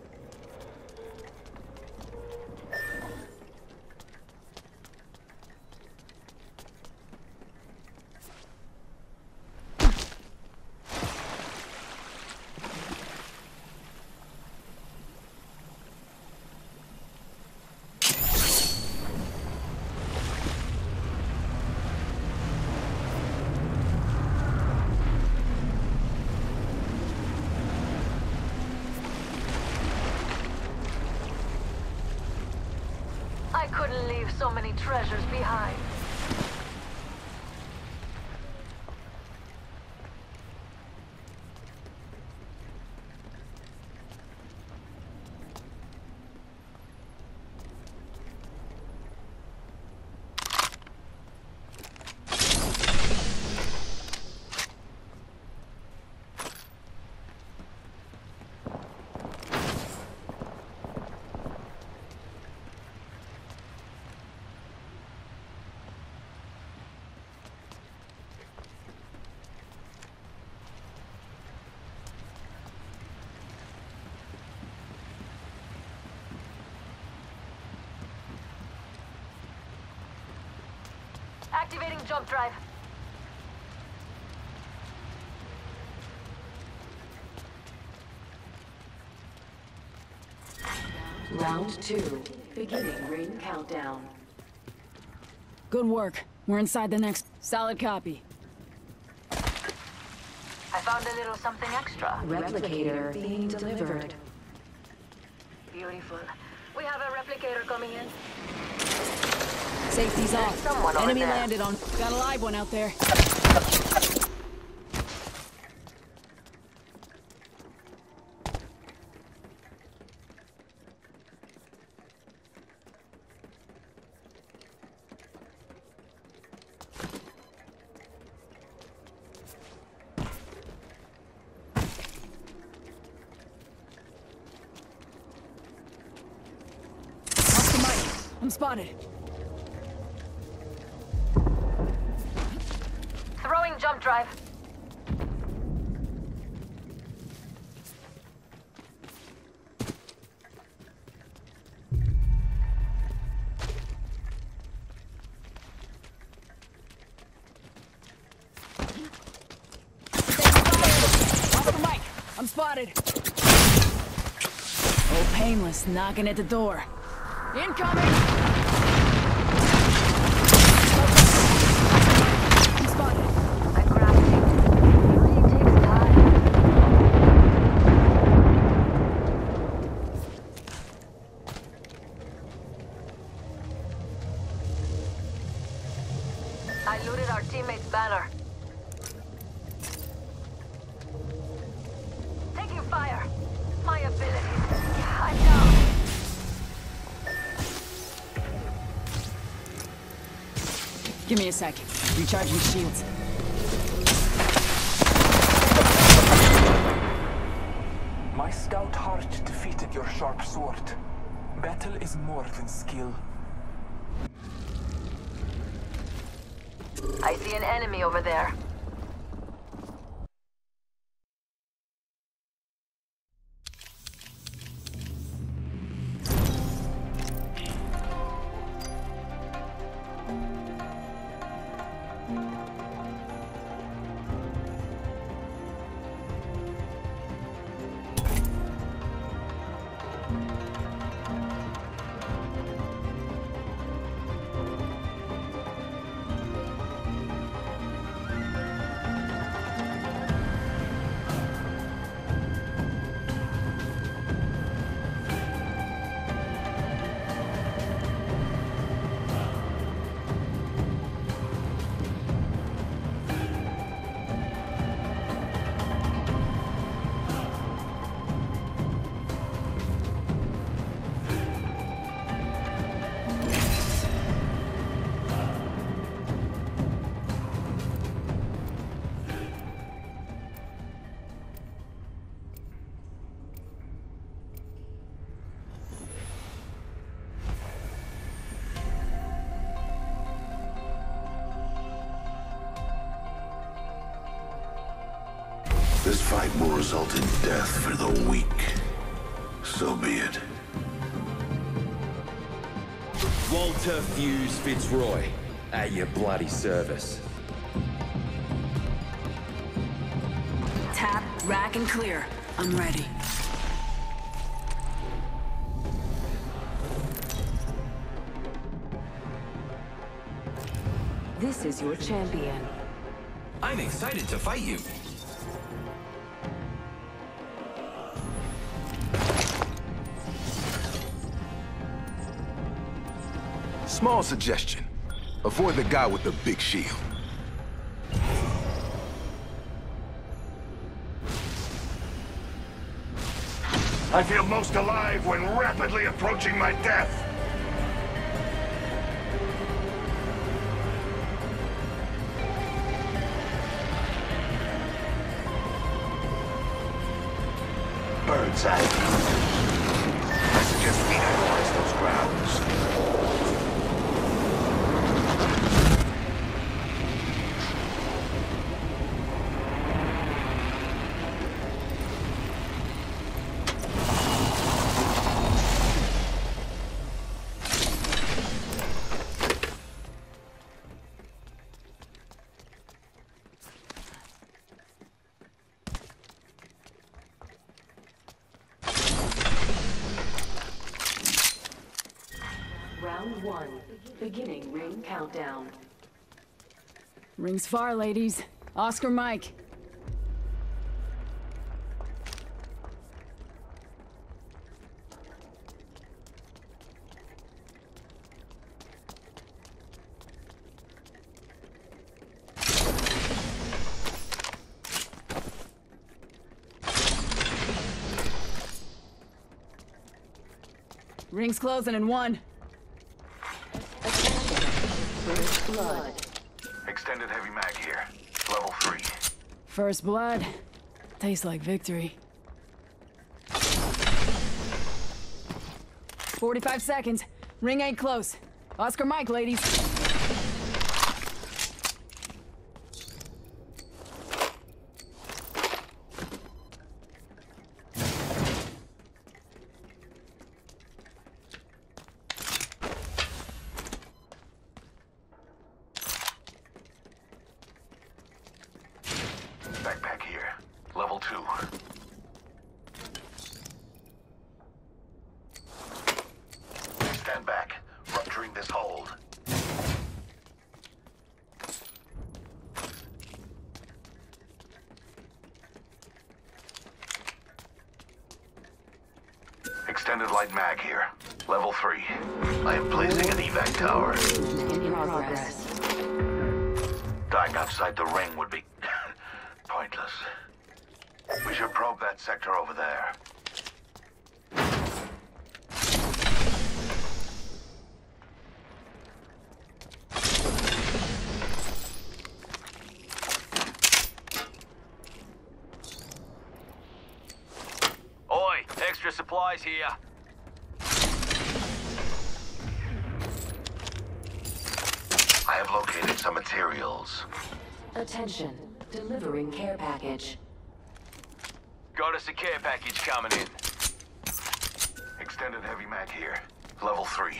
I couldn't leave so many treasures behind. Activating jump drive. Round two. Beginning ring countdown. Good work. We're inside the next. Solid copy. I found a little something extra. Replicator being delivered. Beautiful. We have a replicator coming in. Safety's There's off. someone over Enemy there. landed on. Got a live one out there. Off the mic. I'm spotted. Throwing jump drive. I'm spotted. Oh, painless, knocking at the door. Incoming! I'm spotted. I'm grabbing. It really takes time. I looted our teammate's banner. Taking fire. My abilities. I'm down. Give me a sec. Recharging shields. My stout heart defeated your sharp sword. Battle is more than skill. I see an enemy over there. This fight will result in death for the weak. So be it. Walter Fuse Fitzroy, at your bloody service. Tap, rack, and clear. I'm ready. This is your champion. I'm excited to fight you. Small suggestion. Avoid the guy with the big shield. I feel most alive when rapidly approaching my death. Bird's eye view. I suggest we analyze those grounds. Round one. Beginning ring countdown. Rings far, ladies. Oscar Mike. Rings closing in one. First blood. Extended heavy mag here. Level three. First blood. Tastes like victory. forty-five seconds. Ring ain't close. Oscar Mike, ladies. Backpack here. Level two. Extended light mag here. Level three. I am placing an evac tower. In progress. Dying outside the ring would be pointless. We should probe that sector over there. Oi, extra supplies here. I have located some materials. Attention, delivering care package. Got us a care package coming in. Extended heavy mag here. Level three.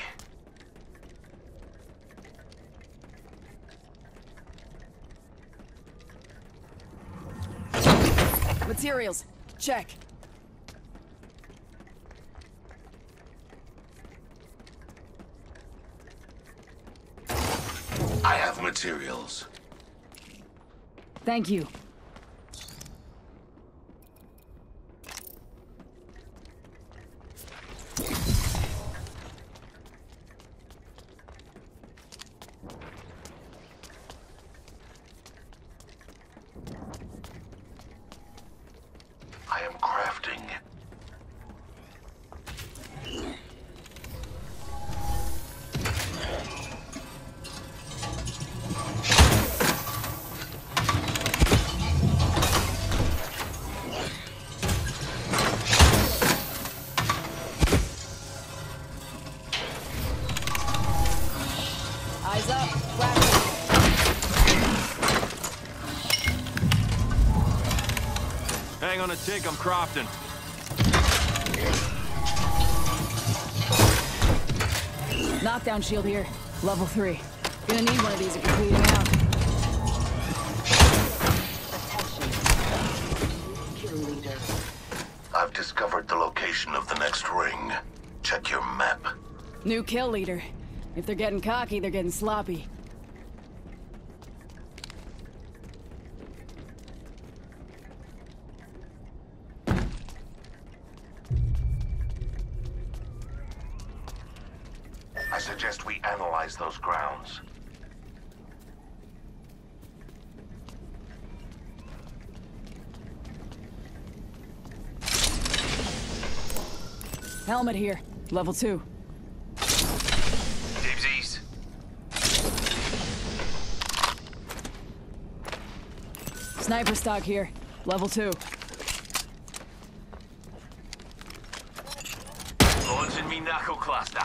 Materials. Check. I have materials. Thank you. I am crafting. Eyes up. Flash. Hang on a tick, I'm crafting. Knockdown shield here. Level three. Gonna need one of these if you're bleeding out. I've discovered the location of the next ring. Check your map. New kill leader. If they're getting cocky, they're getting sloppy. I suggest we analyze those grounds. Helmet here. Level two. Dibsies. Sniper stock here. Level two. Launching me knuckle cluster.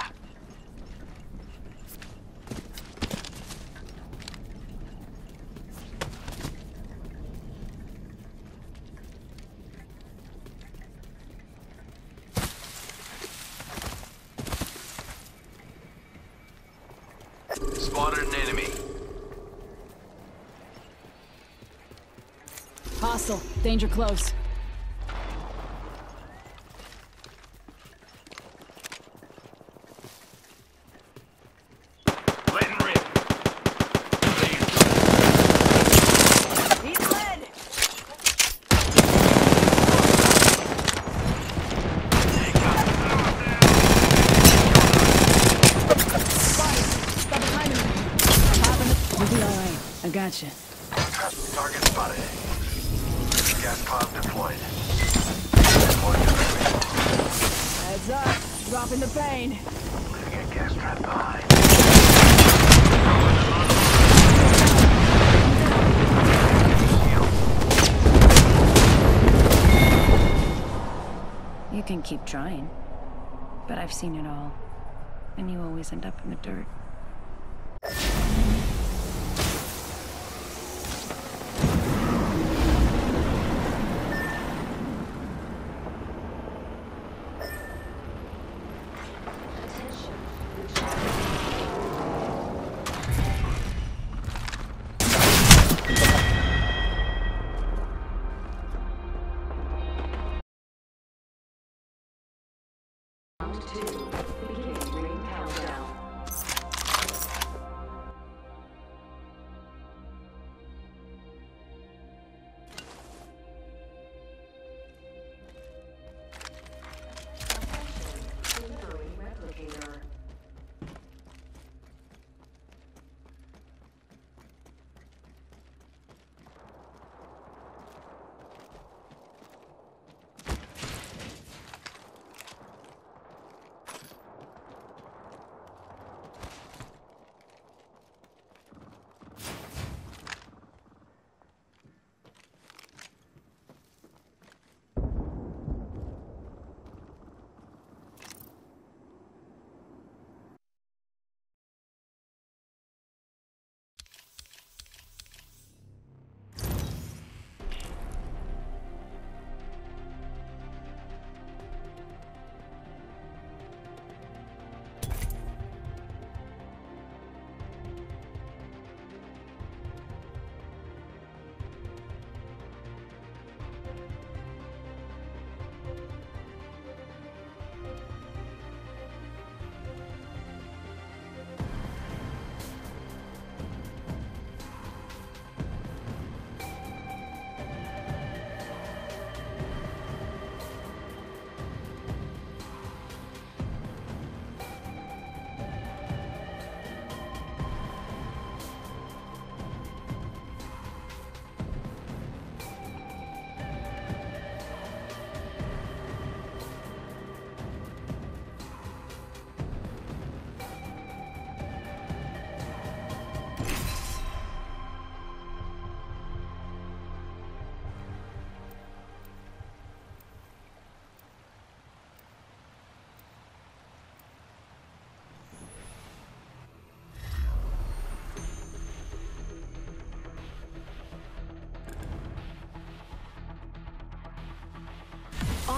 Spotted an enemy. Hostile. Danger close. Letting rip. He's led. You'll be alright. I gotcha. Target spotted. Gas cloud deployed. Heads up. Dropping the pain. Leaving a gas trap behind. You can keep trying, but I've seen it all, and you always end up in the dirt.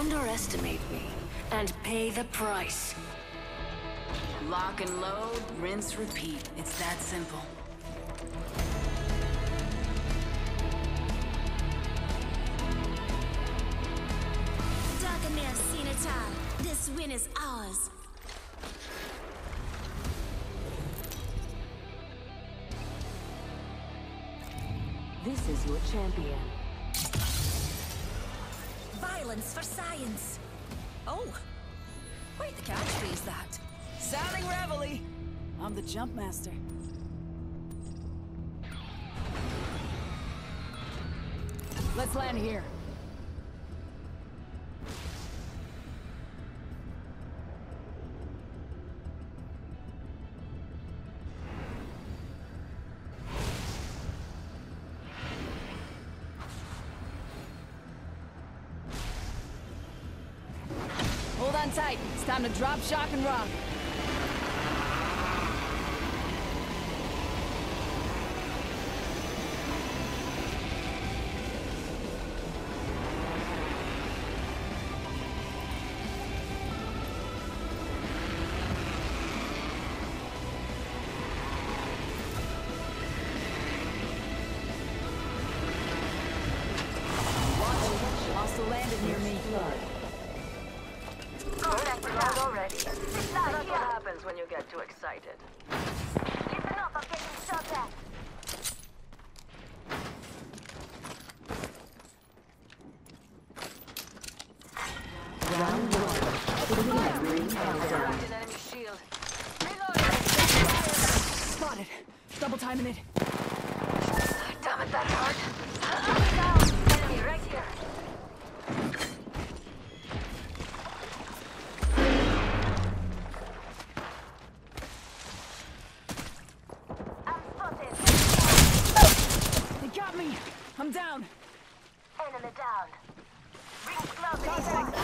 underestimate me and pay the price. Lock and load, rinse, repeat. It's that simple. Darkamere Sinatal. This win is ours. This is your champion. Violence for science. Oh, quite the catchphrase that. Sounding reveille. I'm the jump master. Let's land here. Hold on tight. It's time to drop, shock, and rock. Also landed near me. Already. That's what happens when you get too excited. Listen up, I'm getting shot at. Round one. Ring countdown. An enemy shield. Spotted. Double timing it. Damn it, that's hard. Down. Enemy right here. I'm down. Enemy down. Ring close. Contact.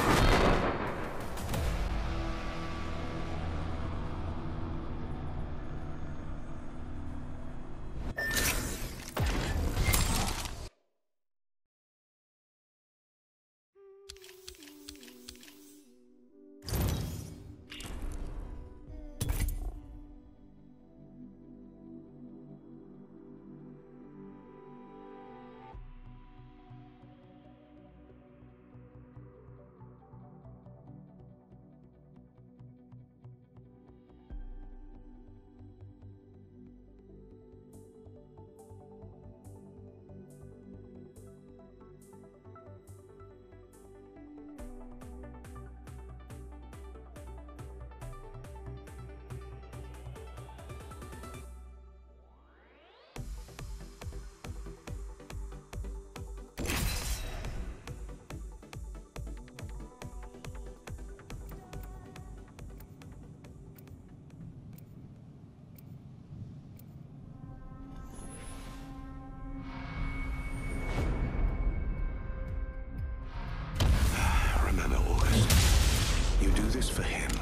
For him.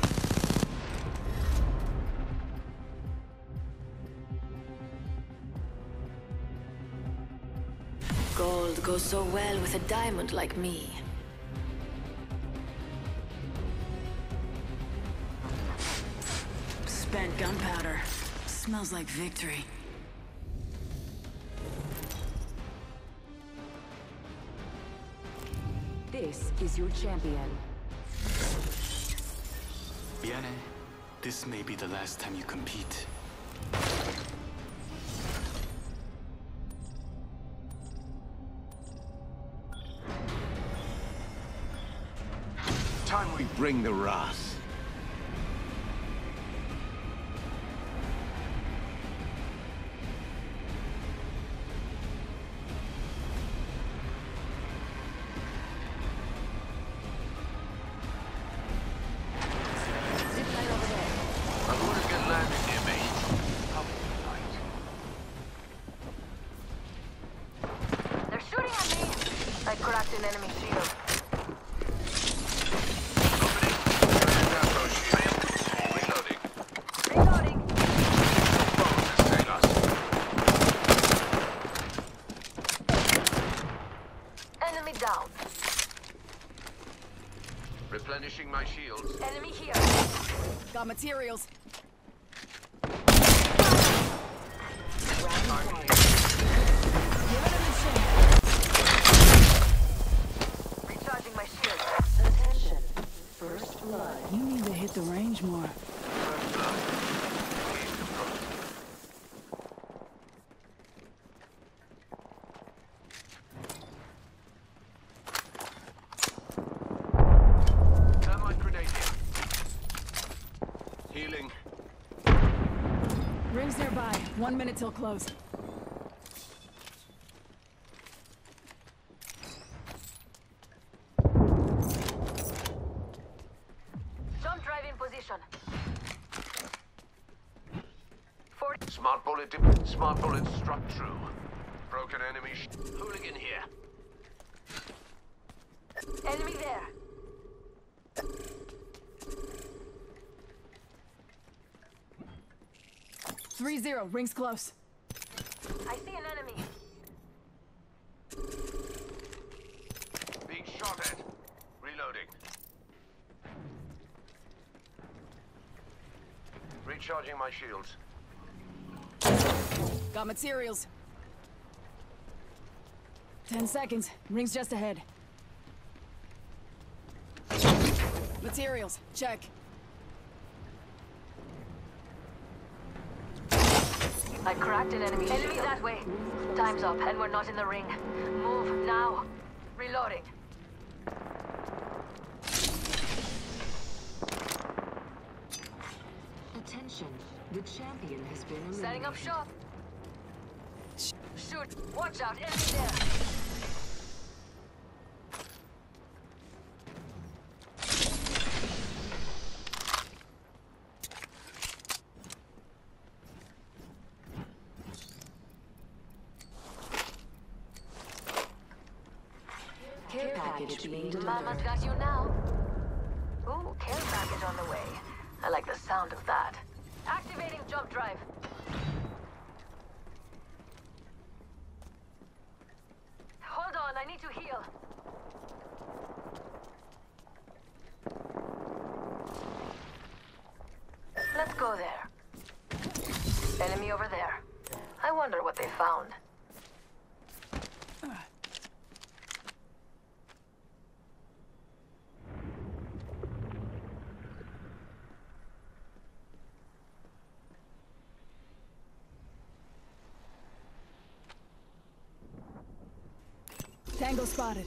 Gold goes so well with a diamond like me. Spent gunpowder. Smells like victory. This is your champion. 미안해. This may be the last time you compete. Time we bring the wrath. An enemy shield. Reloading. Reloading. Enemy down. Replenishing my shields. Enemy here. Got materials. Recharging my shield. Attention. First blood. You need to hit the range more. Thermite grenade here. Healing. Rings nearby. One minute till close. Jump drive in position. forty. Smart bullet. dip- Smart bullet struck true. Broken enemy. sh- Hooligan here. Enemy there. Three zero. Rings close. I see an enemy. Being shot at. Reloading. Recharging my shields. Got materials. Ten seconds. Rings just ahead. Materials. Check. I cracked an enemy. Enemy that way. Time's up, and we're not in the ring. Move now. Reloading. Attention. The champion has been eliminated. Setting up shop. Shoot. Watch out. Enemy there. Care package being delivered. Mama's got you now. Ooh, care package on the way. I like the sound of that. Activating jump drive. Hold on, I need to heal. Let's go there. Enemy over there. I wonder what they found. Tango spotted.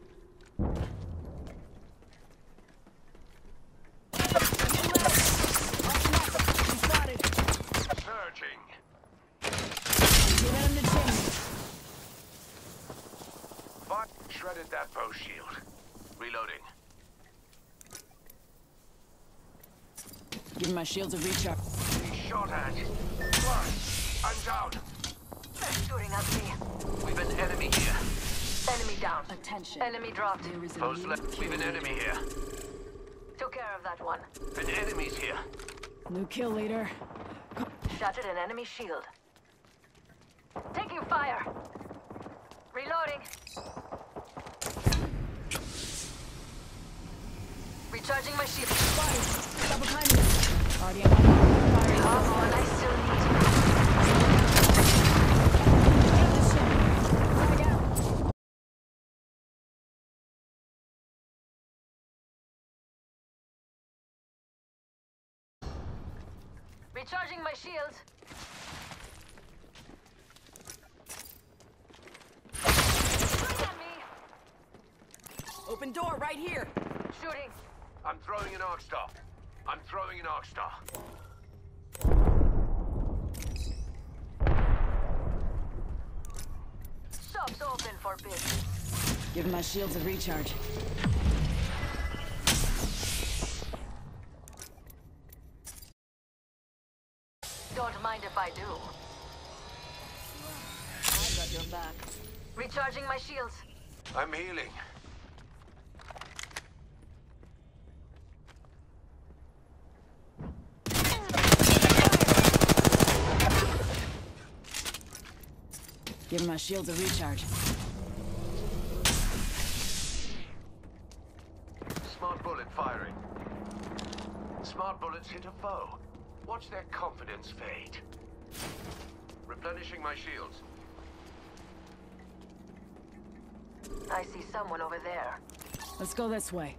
Spotted. Surging. Give him the change. But shredded that bow shield. Reloading. Give my shields a recharge. Being shot at. Flush. I'm down. They're shooting at me. We've an enemy here. Enemy down. Attention. Enemy dropped. There is a Post new left. We've an enemy here. Took care of that one. An enemy's here. New kill leader. Shattered an enemy shield. Taking fire. Reloading. Recharging my shield. Spotted. Double behind me. Already on my fire. Come on, I still need to. Frag out. Recharging my shields. Shoot at me. Open door right here. Shooting. I'm throwing an arc star. I'm throwing an arc star. Shop's open for business. Give my shields a recharge. Don't mind if I do. I got your back. Recharging my shields. I'm healing. Give my shields a recharge. Smart bullet started firing. Smart bullets hit a foe. Watch their confidence fade. Replenishing my shields. I see someone over there. Let's go this way.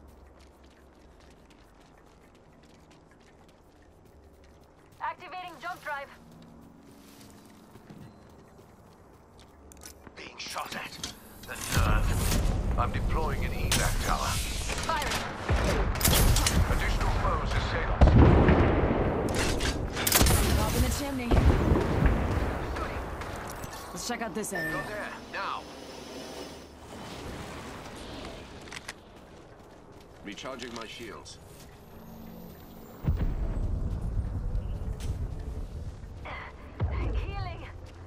Activating jump drive. Being shot at. The nerve. I'm deploying an evac tower. Firing. Additional foes assail us. Top in the chimney. Let's check out this area. Go there, now. Recharging my shields. Healing.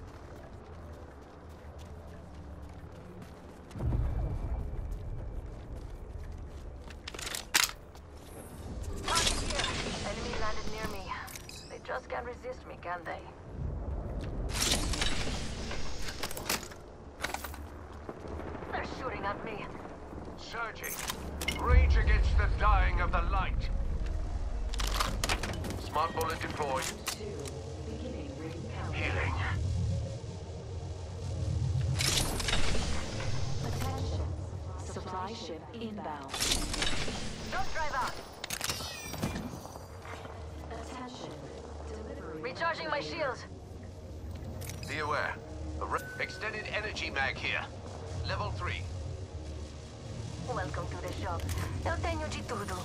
Target here. Enemy landed near me. They just can't resist me, can they? They're shooting at me. Surging. Rage against the dying of the light. Smart bullet deployed. Healing. Attention. Supply ship inbound. Don't drive out. Attention. Delivery. Recharging my shields. Be aware. A re extended energy mag here. Level three. Welcome to the shop. Eu tenho de tudo.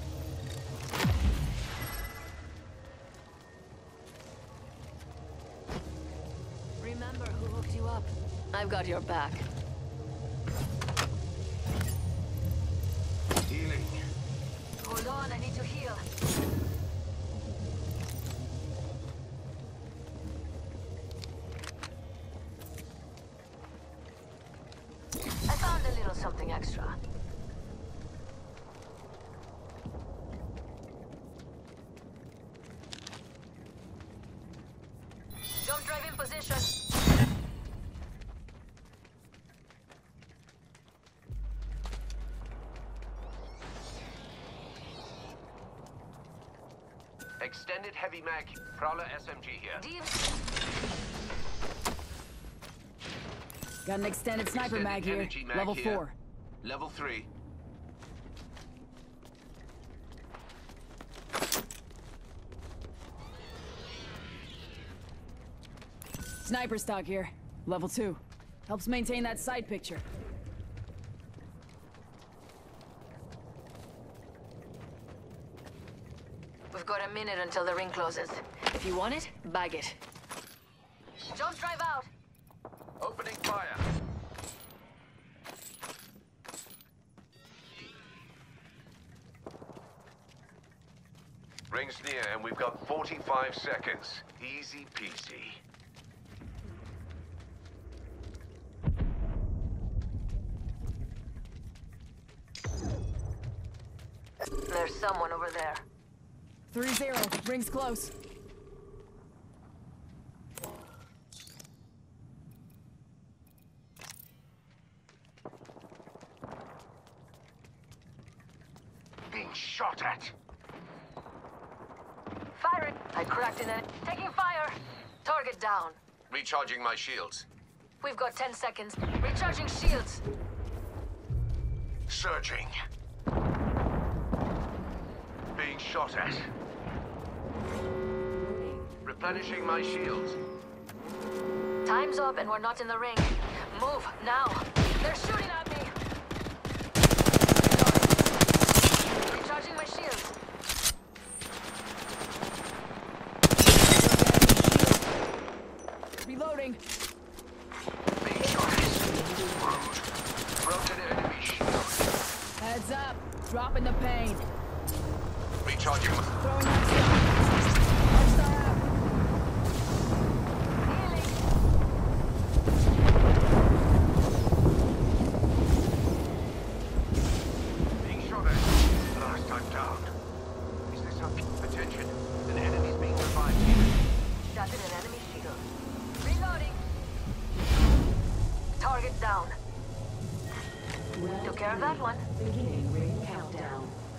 Remember who hooked you up. I've got your back. Healing. Hold on, I need to heal. I found a little something extra. Jump drive in position. Extended heavy mag. Prowler S M G here. Deep. Got an extended sniper Extended mag here. energy mag Level here. four. Level three. Sniper stock here. Level two. Helps maintain that sight picture. We've got a minute until the ring closes. If you want it, bag it. Jump drive out. Opening fire. Rings near and we've got forty-five seconds. Easy peasy. There's someone over there. Three zero. Ring's close. Being shot at. Firing. I cracked in it. Taking fire. Target down. Recharging my shields. We've got ten seconds. Recharging shields. Surging. Being shot at. Replenishing my shields. Time's up and we're not in the ring. Move, now. They're shooting at me. Recharging my shields. Reloading. Being shot at. Broken enemy shield. Heads up. Dropping the pain. Recharging. Throwing that Arcstar out. Being shot at. Last time down. Is this up? Attention. An enemy's being revived here. Shot in an enemy shield. Reloading. Target down. Took care of that one. Beginning ring countdown.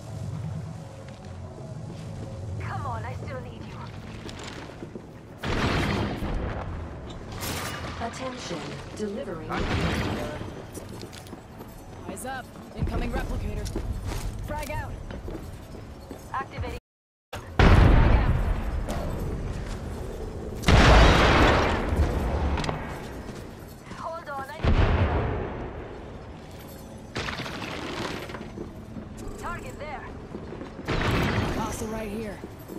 Attention, delivering. Eyes up. Incoming replicator. Frag out. Activating. Hold on, I target there. Hostile right here.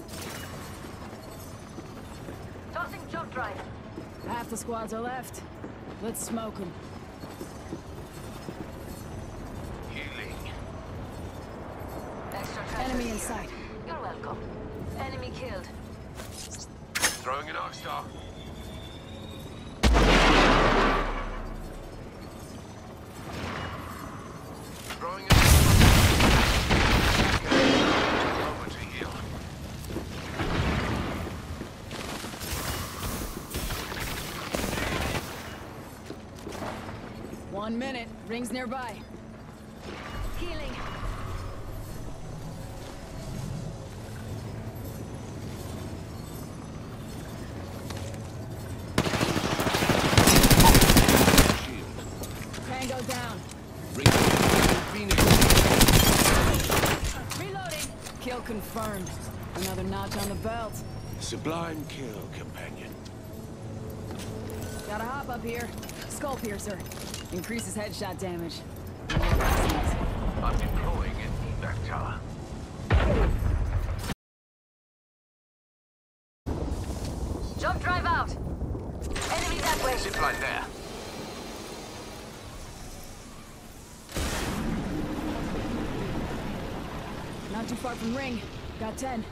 Tossing jump drive. Half the squads are left. Let's smoke them. Enemy in sight. You're welcome. Enemy killed. Throwing an arc star. Throwing an over to heal. One minute. Rings nearby. Healing. Tango down. Reloading. Kill confirmed. Another notch on the belt. Sublime kill, companion. Gotta hop up here. Skull piercer. Increases headshot damage. I'm deploying an evac tower. Jump drive out. Enemy that way. Zipline there. Not too far from ring. Got ten.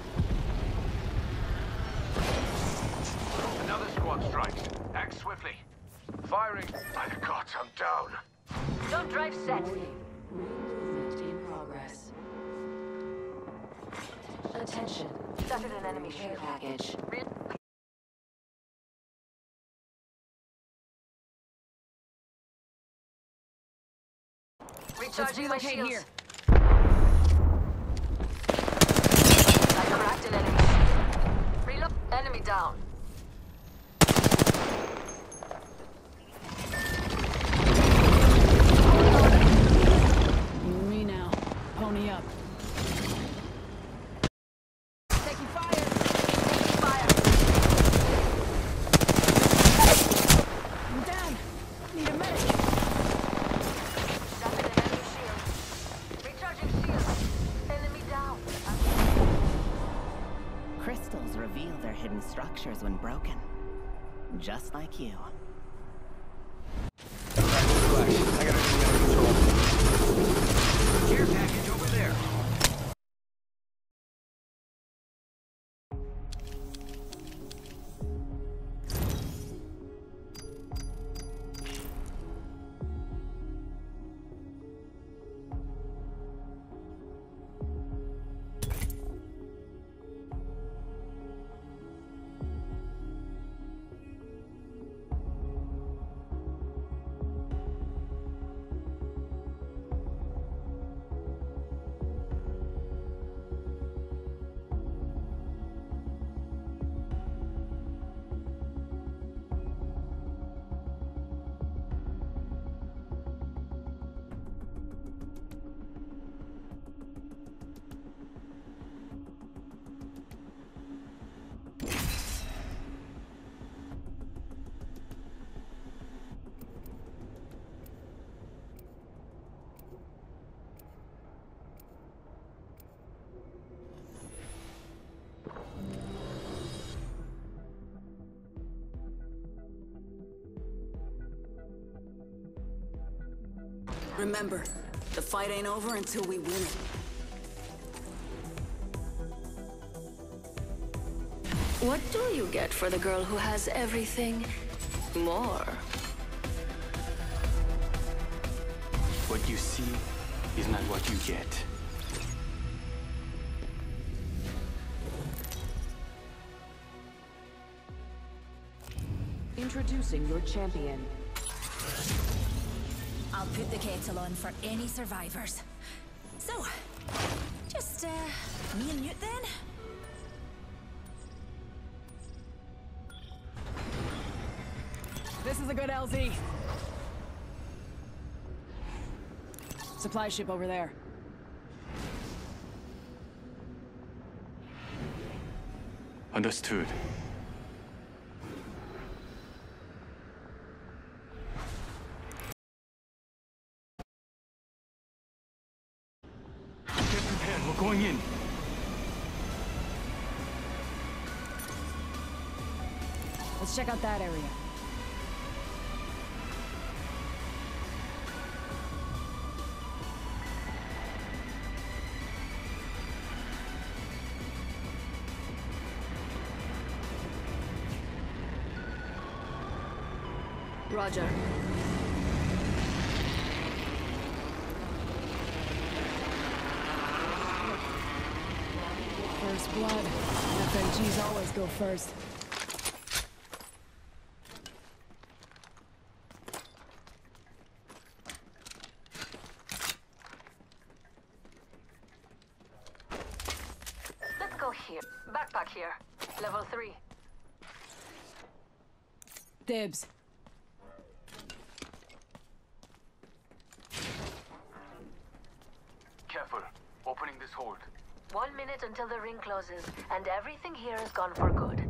Another squad strikes. Act swiftly. Firing. By the gods, I'm down. Jump drive set. Movement in progress. Attention. Started an enemy Care shield. package. Re Recharging my relocate shields. here. I cracked an enemy shield. Reload. Enemy down. Me now. Pony up. Taking fire. Taking fire. I'm down. Need a medic. Started an enemy shield. Recharging shield. Enemy down. Crystals reveal their hidden structures when broken. Just like you. I got everything under control. Care package over there. Remember, the fight ain't over until we win it. What do you get for the girl who has everything more? What you see is not what you get. Introducing your champion. I'll put the kettle on for any survivors. So, just, uh, me and Newt then? This This is a good L Z. Supply ship over there. Understood. Get prepared, we're going in. Let's check out that area. Roger. First blood. F M Gs always go first. Let's go here. Backpack here. Level three. Dibs. Careful. Opening this hold. One minute until the ring closes, and everything here is gone for good.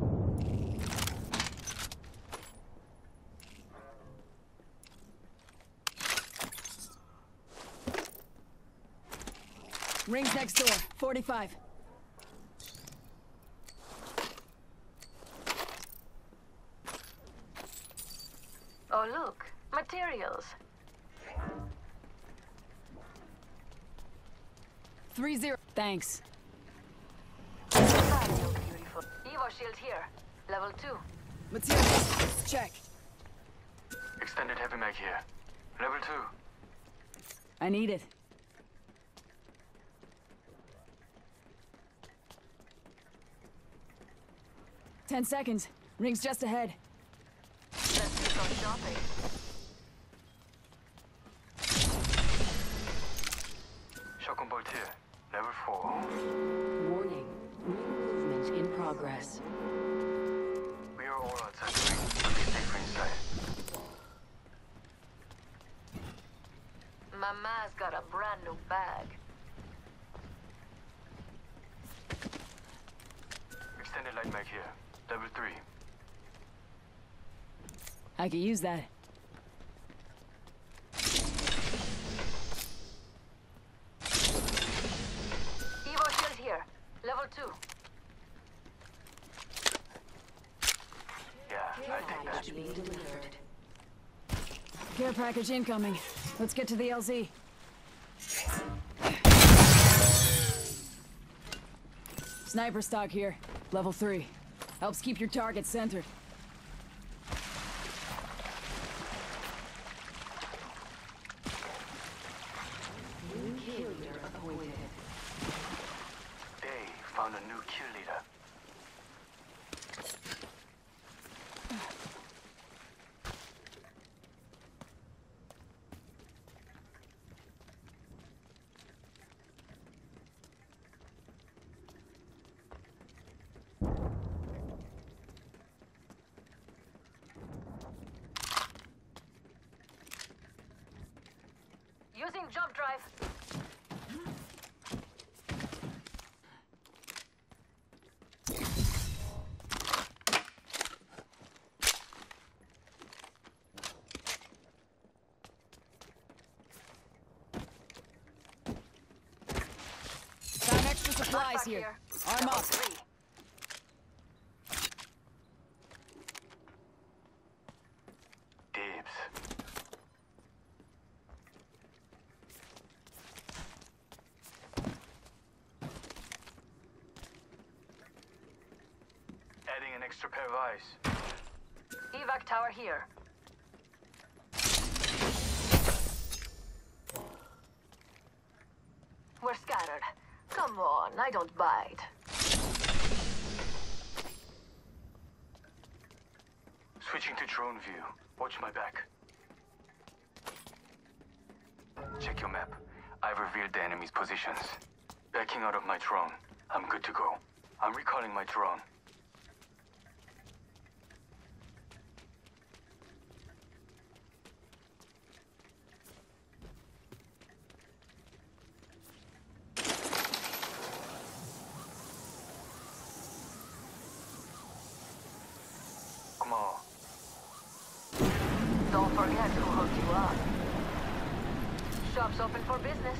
Rings next door. forty-five. Oh, look. Materials. Three zero. Thanks. Beautiful. Evo shield here. Level two. Materials. Check. Extended heavy mag here. Level two. I need it. Ten seconds. Rings just ahead. Let's do some shopping. Shotgun bolt here. Level four. Warning. Ring movement in progress. We are all outside the ring, but they stay for inside. Mama's got a brand new bag. Extended light mag here. Level three. I could use that. Evo shield here. Level two. Yeah, I take that. Package being delivered. Care package incoming. Let's get to the L Z. Sniper stock here. Level three. Helps keep your target centered. New kill leader appointed. They found a new kill leader. Using jump drive. Found extra supplies Backpack here. here. Arm Level up. three. Dibs. Adding an extra pair of eyes. Evac tower here. We're scattered. Come on, I don't bite. Switching to drone view. Watch my back. Check your map. I've revealed the enemy's positions. Backing out of my drone. I'm good to go. I'm recalling my drone. forget who hooked you up. Shop's open for business.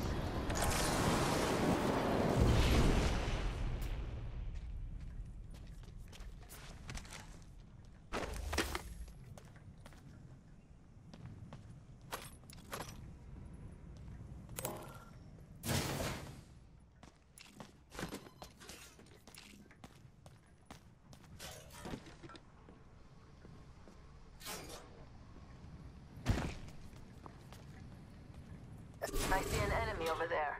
I see an enemy over there.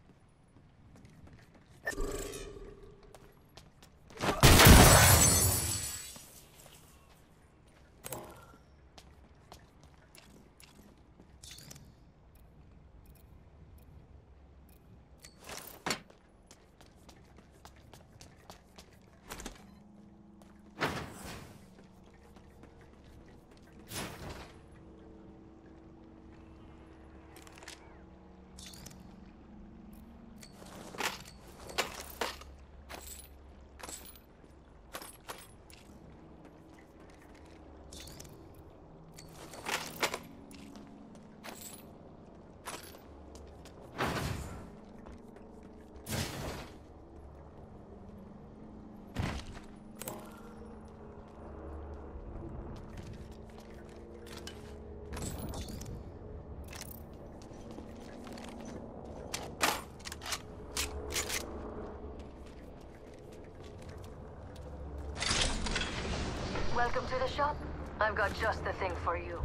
Welcome to the shop. I've got just the thing for you.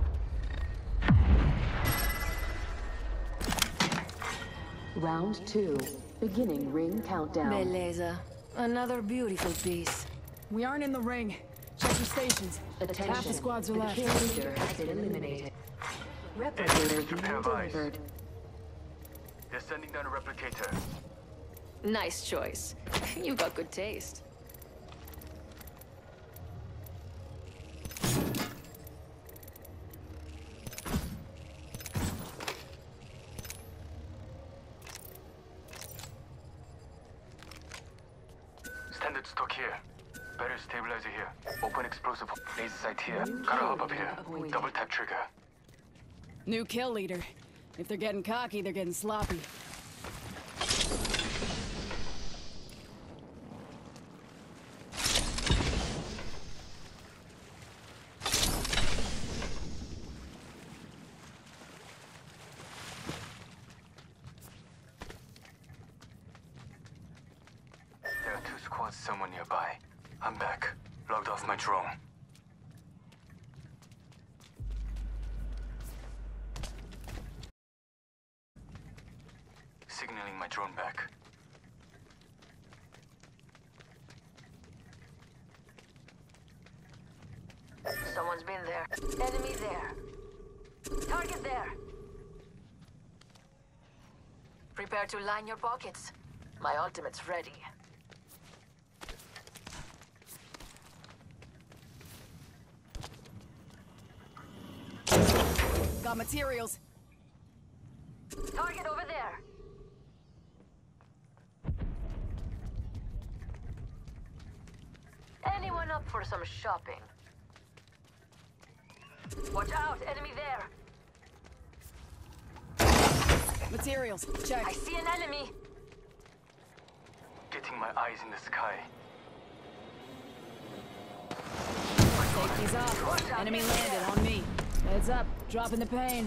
Round two. Beginning ring countdown. Beleza. Another beautiful piece. We aren't in the ring. Check your stations. Attention. Half the squads are The left. kill leader has been eliminated. Replicator being delivered. They're sending down a replicator. Nice choice. You got good taste. Standard stock here. Better stabilizer here. Open explosive laser sight here. Gotta hop up here. Double tap trigger. New kill leader. If they're getting cocky, they're getting sloppy. There are two squads somewhere nearby. I'm back. Logged off my drone. Signaling my drone back. Someone's been there. Enemy there. Target there. Prepare to line your pockets. My ultimate's ready. Got materials. Target over there. Anyone up for some shopping? Watch out, enemy there. Materials. Check. I see an enemy. Getting my eyes in the sky. Safety's off. Enemy landed on me. Heads up. Dropping the pain.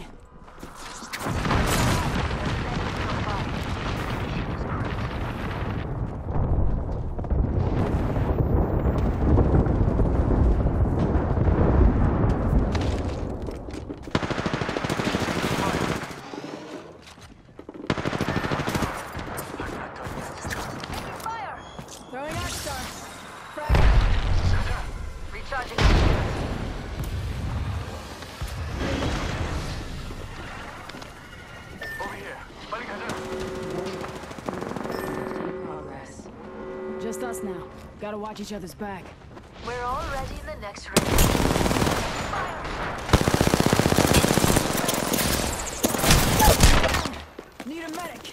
Throwing Arcstar. Frag. Recharging. Over here. 빨리 가자. Progress. Just us now. Gotta watch each other's back. We're already in the next ring. Need a medic.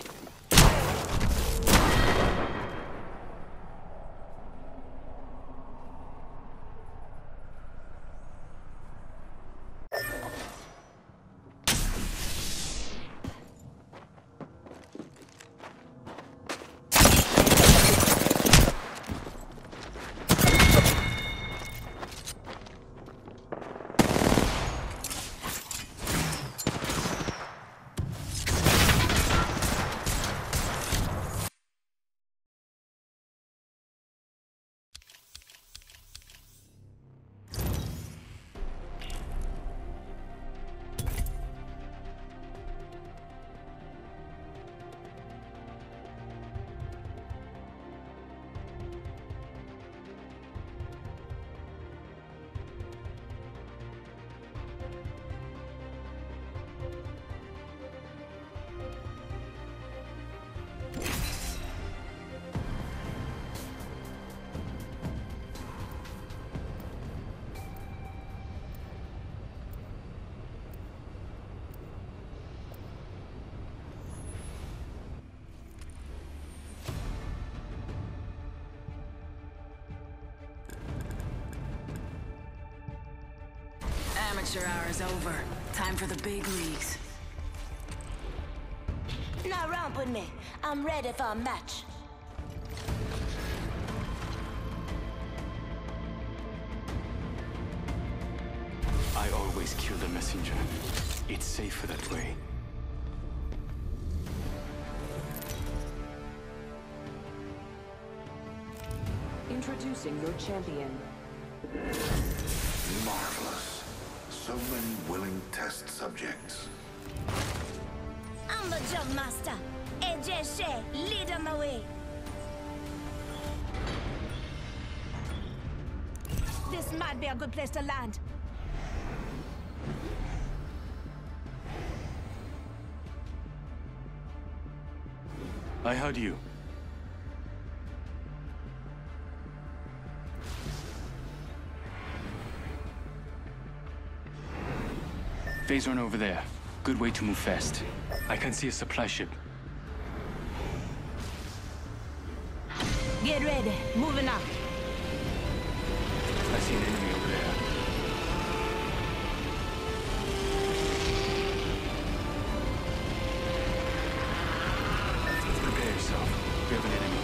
Amateur hour's over. Time for the big leagues. Now romp with me. I'm ready for a match. I always kill the messenger. It's safer that way. Introducing your champion. Marvelous. So many willing test subjects. I'm the jump master. A J Shea, lead on the way. This might be a good place to land. I heard you. Phase run over there. Good way to move fast. I can see a supply ship. Get ready. Moving up. I see an enemy over there. Prepare yourself. We have an enemy.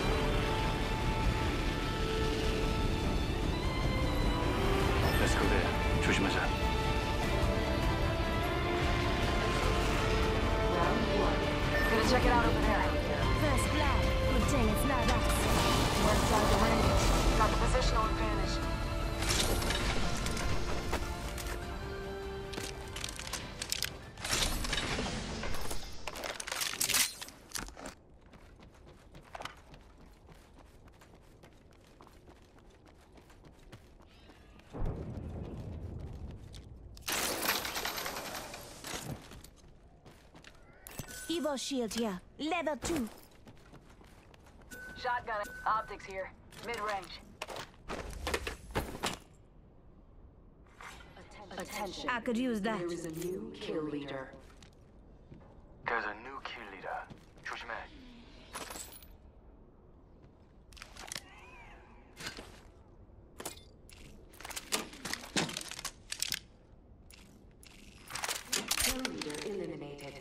Let's go there. 조심하자. Gonna check it out over there. First blood. Good thing it's not us. We're inside the ring. Got the positional advantage. Evo shield here. Level two. Shotgun. Optics here. Mid-range. Attention. I could use that. There is a new kill leader. There's a new kill leader. 조심해. Kill leader eliminated.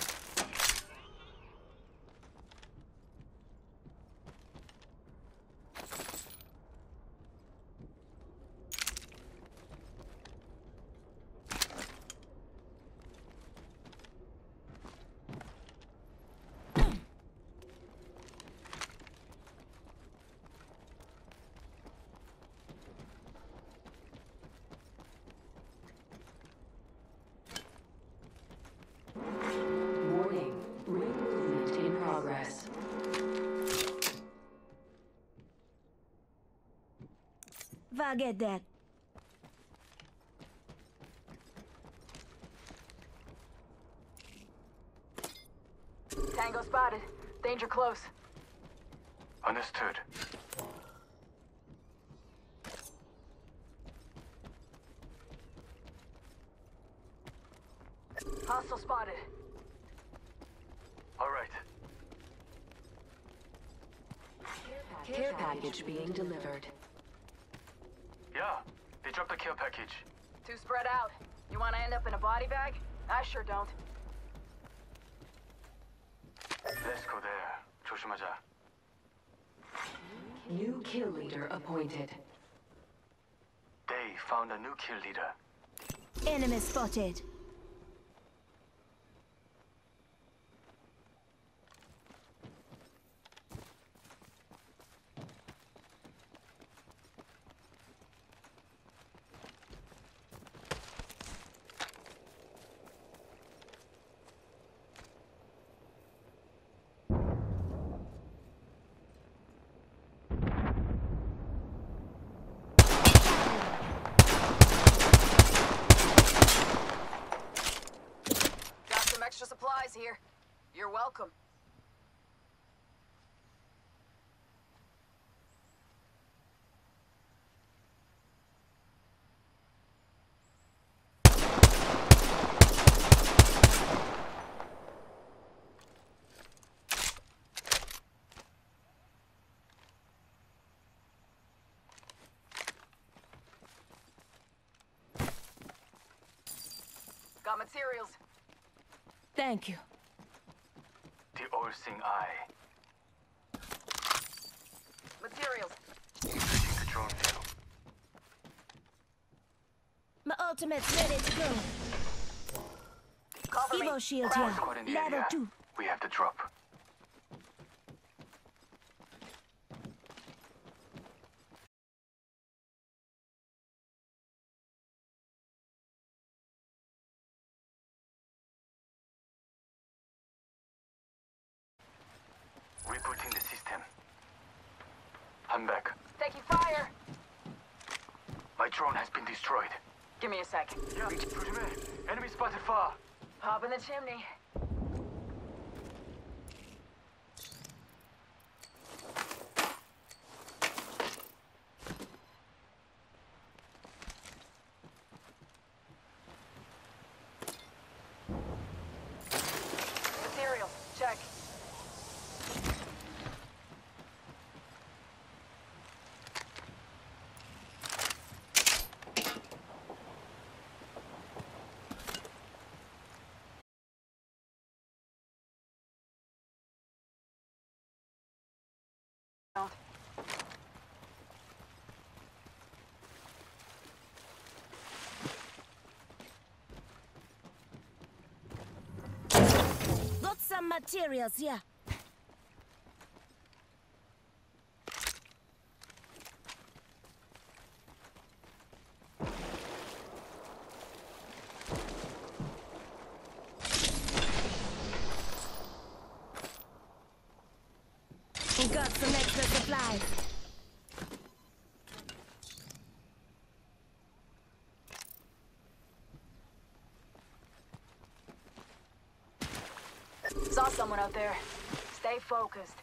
Warning. Ring movement in progress. Forget that. Tango spotted. Danger close. Understood. Hostile spotted. All right. Care package being delivered. Yeah, they dropped the care package. Too spread out. You want to end up in a body bag? I sure don't. Let's go there. 조심하자. New kill leader appointed. They found a new kill leader. Enemy spotted. Extra supplies here. You're welcome. Got materials. Thank you. The all-seeing eye. Materials. Searching the drone now. My ultimate's ready to go. Cover me. Evo shield All here. squad in the Level area. two. We have to drop. Rebooting the system. I'm back. Taking fire. My drone has been destroyed. Give me a sec. Yeah, 조심해. Enemy spotted far. Hop in the chimney. Material. Check. Got some materials here. We got some extra supplies. Saw someone out there. Stay focused.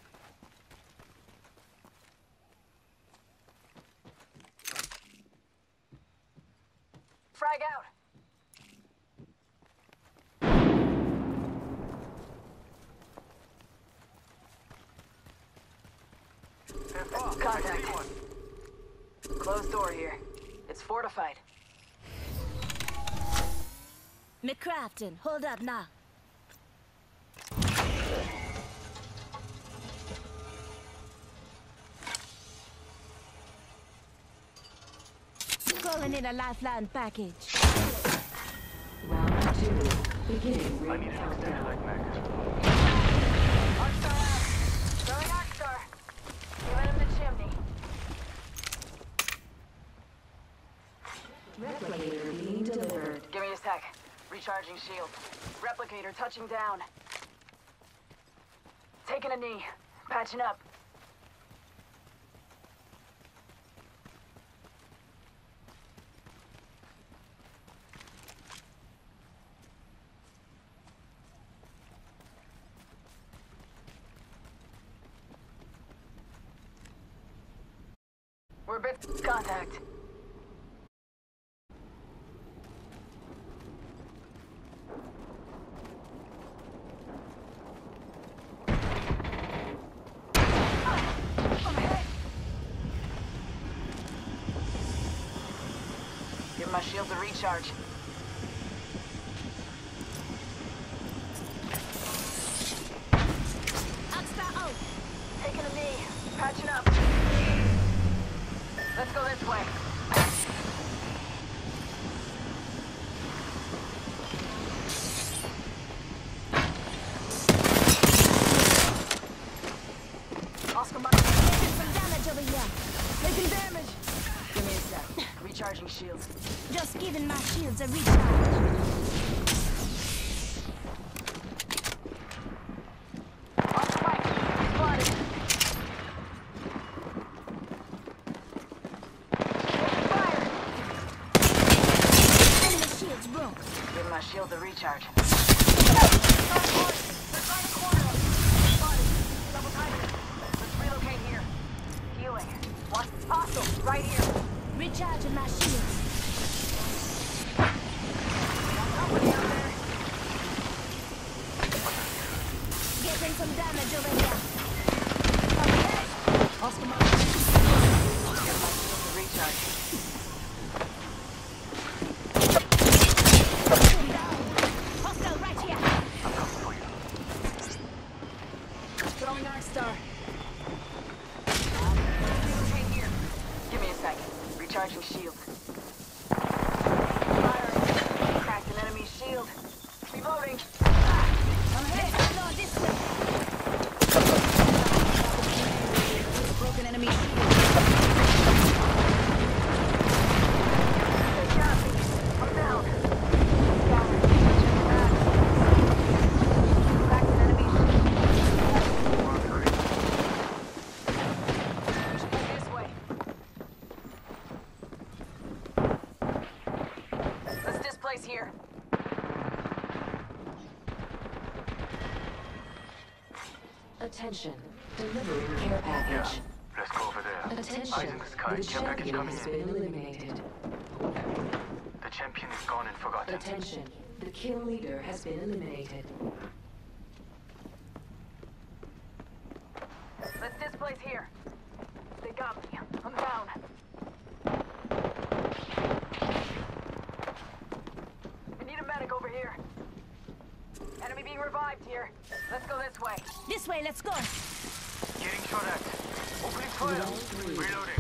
Frag out. Contact. Closed door here. It's fortified. McCrafton, hold up now. Calling in a lifeline package. Round two. Beginning ring countdown. Arcstar out. Throwing Arcstar. Giving him the chimney. Replicator being delivered. Give me a sec. Recharging shield. Replicator touching down. Taking a knee. Patching up. We're bit contact. Give my shield a recharge. Arcstar out. Taking a knee. Patching up. Let's go this way. Oscar Mike. Taking some damage over here. Taking damage. Give me a sec. Recharging shields. Just giving my shields a recharge. Oscar Mike. Spotted. Give my shield a recharge. Let's relocate here. Healing. One hostile right here. Recharging my shields. Company out there. Getting some damage over here. Oscar Mike. Give my shield a recharge. Down. Charging shield. Firing. Cracked an enemy shield. Reloading. I'm hit. No, this way. Broken enemy shield. They got me. I'm down. Cracked an enemy shield. Should go this way. Let's displace here. Attention. Delivering care package. Let's go over there. Attention. Eyes in the sky. The Care package champion coming has in. been eliminated. The champion is gone and forgotten. Attention. The kill leader has been eliminated. Let's displace here. They got me. I'm down. I need a medic over here. Enemy being revived here. Let's go this way. This way, let's go. Getting shot at. Opening fire. Reloading.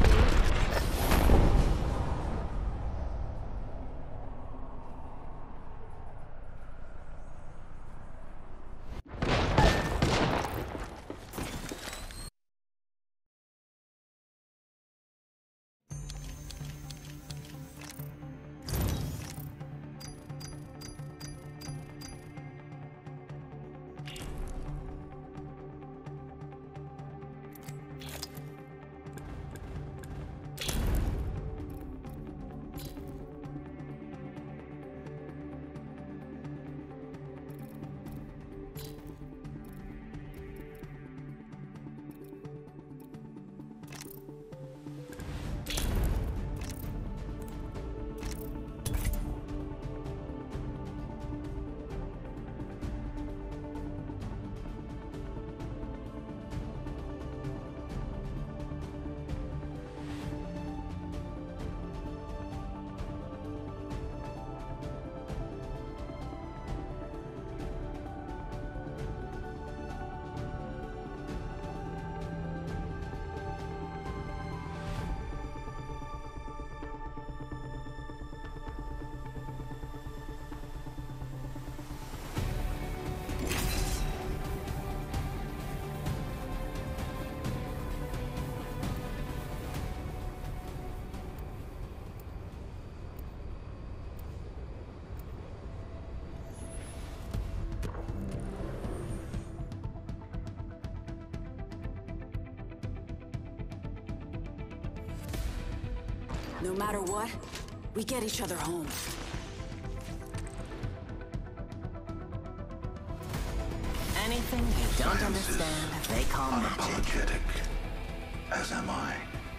No matter what, we get each other home. Anything you don't understand, they call magic. Unapologetic, as am I.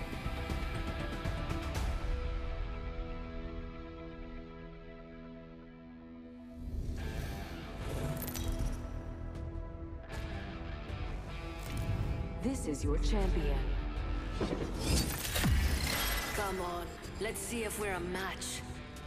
This is your champion. Come on, let's see if we're a match.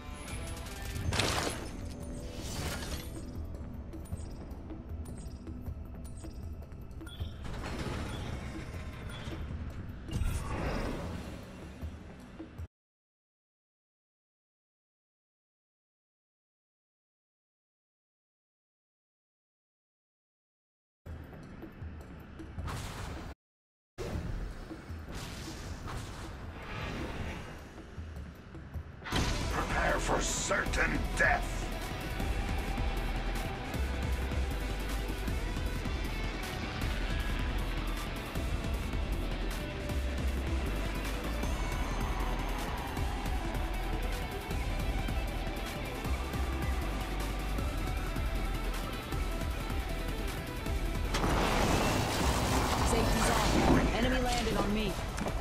Prepare for certain death. Safety's off. Enemy landed on me.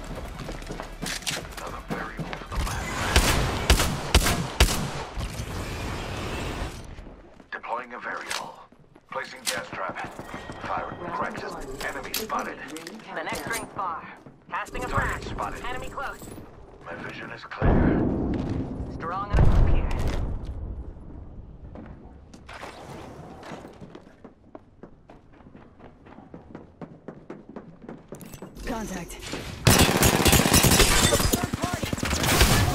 Deploying a variable. Placing gas trap. Firing. Correct. Enemy spotted. The next ring's far. Casting a Target flash. spotted. Enemy close. My vision is clear. Strong enough up here. Contact.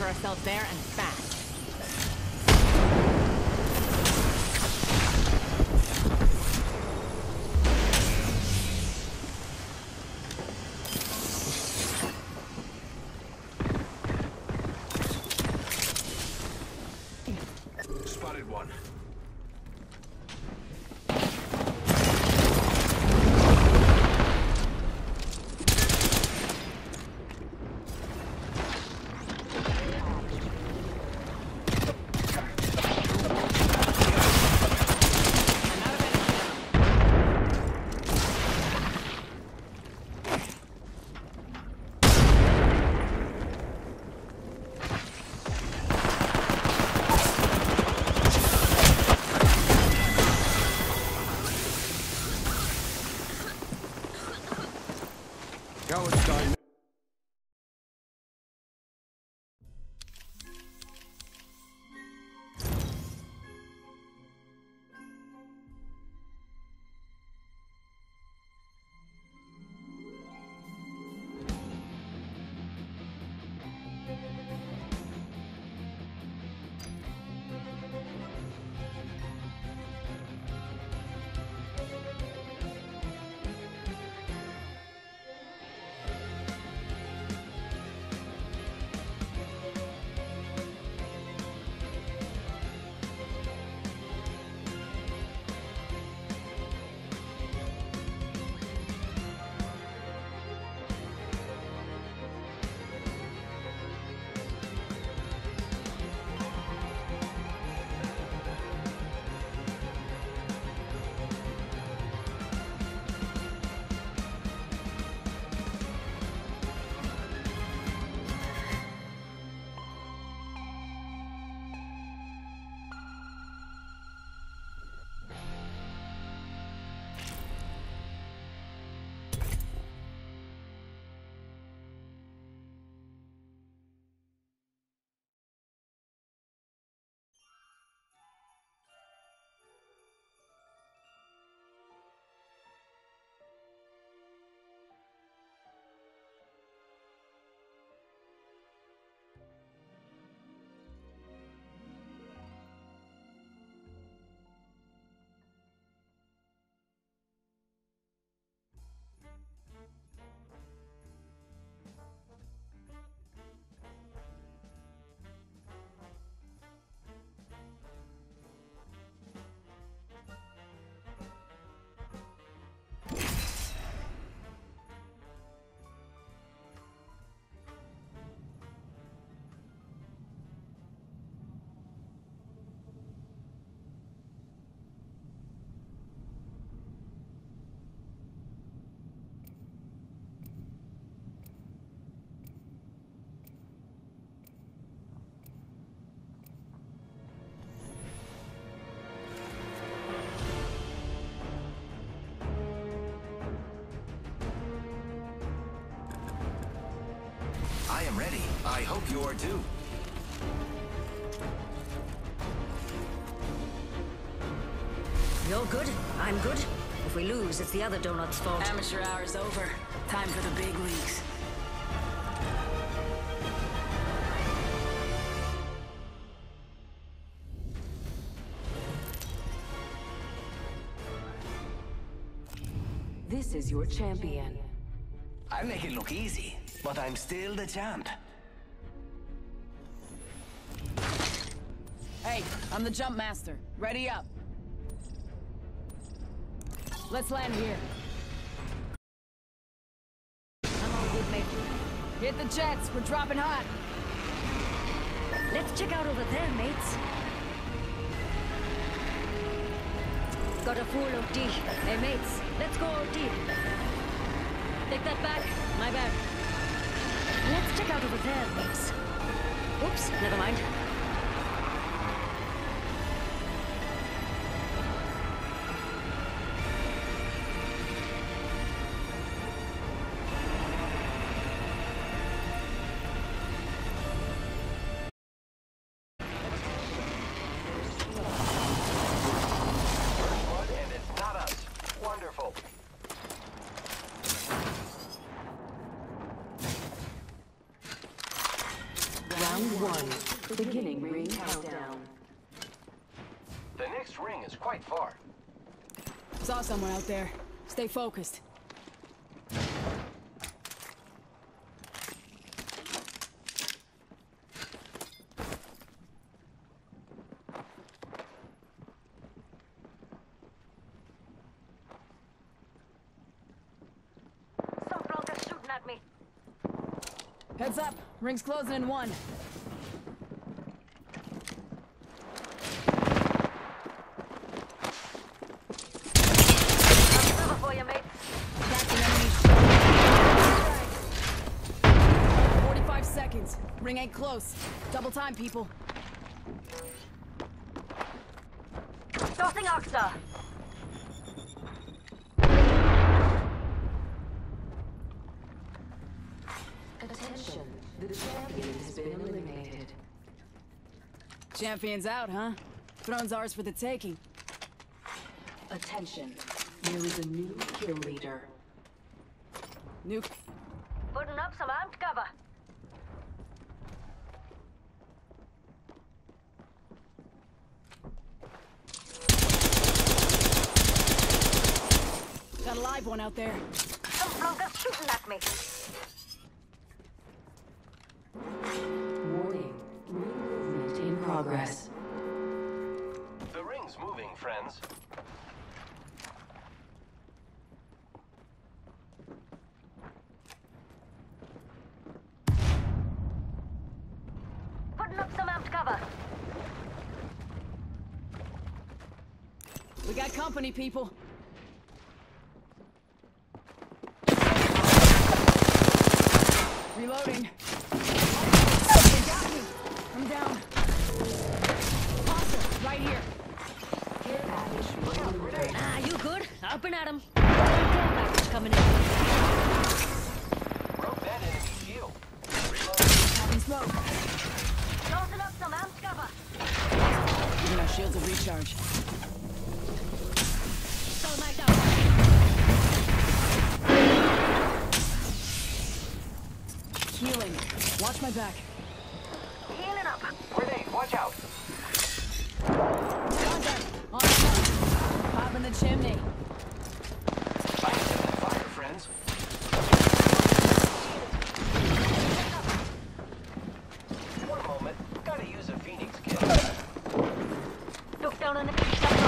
ourselves there and fast. Spotted one. Go and stay. I am ready. I hope you are too. You're good, I'm good. If we lose, it's the other donut's fault. Amateur hour's over. Time for the big leagues. This is your champion. I make it look easy, but I'm still the champ. Hey, I'm the jump master. Ready up. Let's land here. I'm all good, mate. Hit the jets. We're dropping hot. Let's check out over there, mates. Got a full O T. Hey, mates, let's go O T. Take that back. My bad. Let's check out over there, mates. Oops, never mind. Round one. Beginning ring countdown. The next ring is quite far. Saw someone out there. Stay focused. Some blockers shooting at me. Heads up. Ring's closing in one. Cover for you, mate. Attacking enemy. forty-five seconds. Ring ain't close. Double time, people. Tossing Oxa. Attention, the champion has been eliminated. Champion's out, huh? Throne's ours for the taking. Attention, there is a new kill leader. New. Putting up some armed cover. Got a live one out there. Some blockers shooting at me. Warning, ring movement in progress. The ring's moving, friends. Putting up some armed cover. We got company, people. Reloading. They got me. I'm down. Awesome. Right here. Ah, you good? Up and at him. Care package coming in. Broke that enemy shield. Having smoke. Closing up some armed cover. Giving our shields a recharge. Still knocked out. Healing. Watch my back. Healing up. Grenade, watch out. Contact. On the front. Pop in the chimney. Fire, fire, friends. One moment. Gotta use a Phoenix kit. Look down on the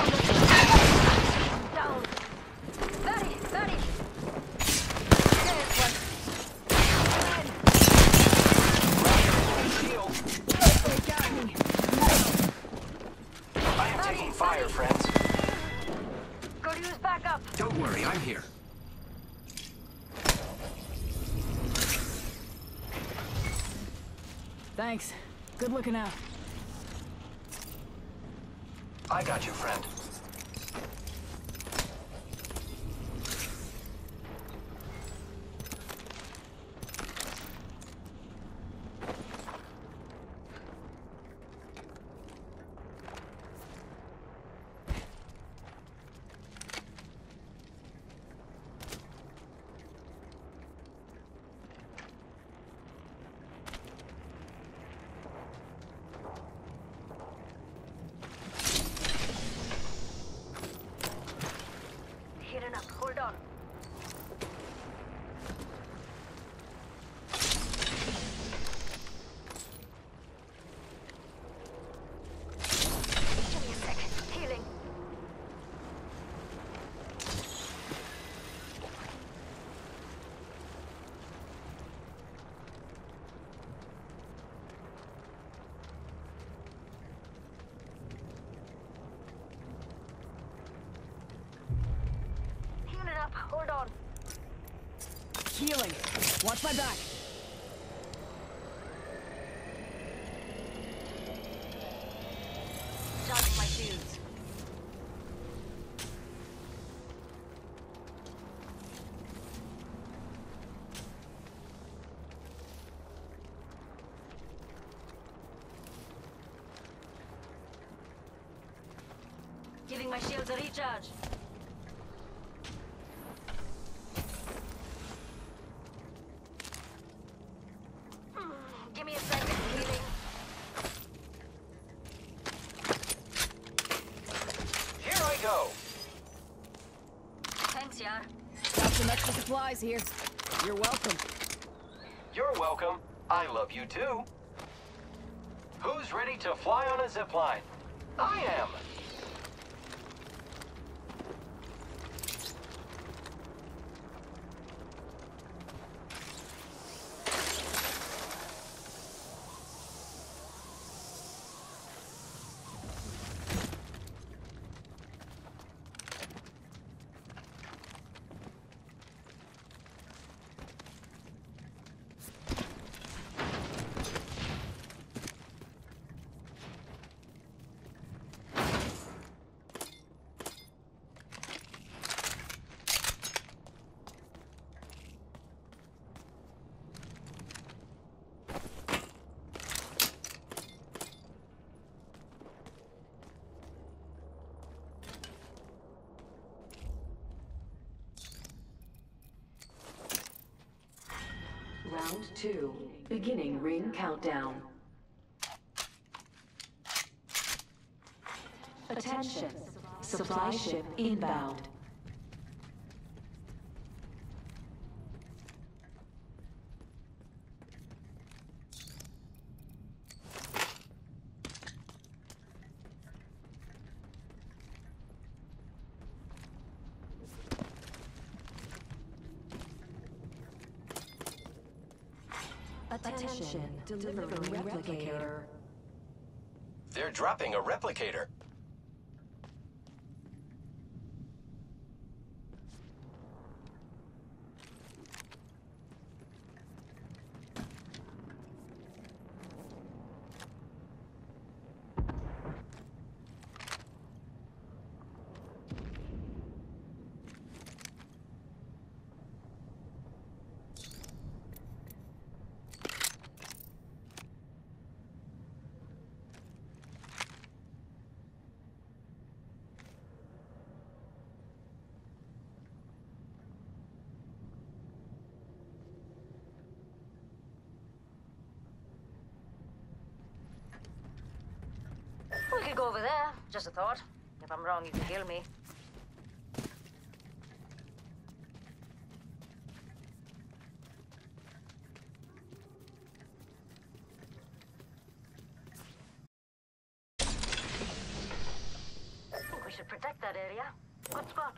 down. Very, very. Shield. They got me. I am taking fire, friends. Could use backup. Don't worry, I'm here. Thanks. Good looking out. I got you, friend. Healing up. Hold on. Give me a sec. Healing. Healing up. Hold on. Healing. Watch my back. Charging my shields. Giving my shields a recharge. Mm, give me a second. Healing. some supplies here. You're welcome. You're welcome. I love you too. Who's ready to fly on a zipline? I am. Round two. Beginning ring countdown. Attention. Supply ship inbound. Attention, delivering replicator. They're dropping a replicator. We could go over there. Just a thought. If I'm wrong, you can kill me. I think we should protect that area. Good spot.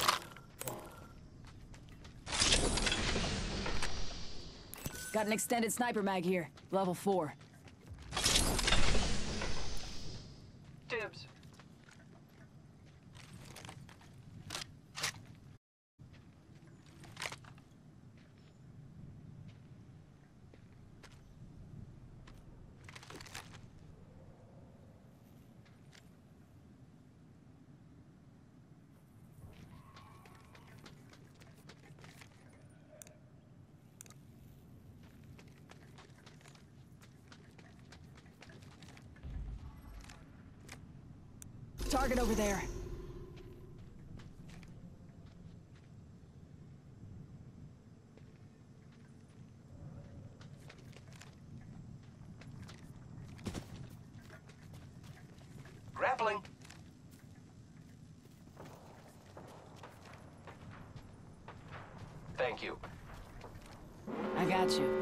Got an extended sniper mag here. Level four. Dibs. Target over there. Grappling. Thank you. I got you.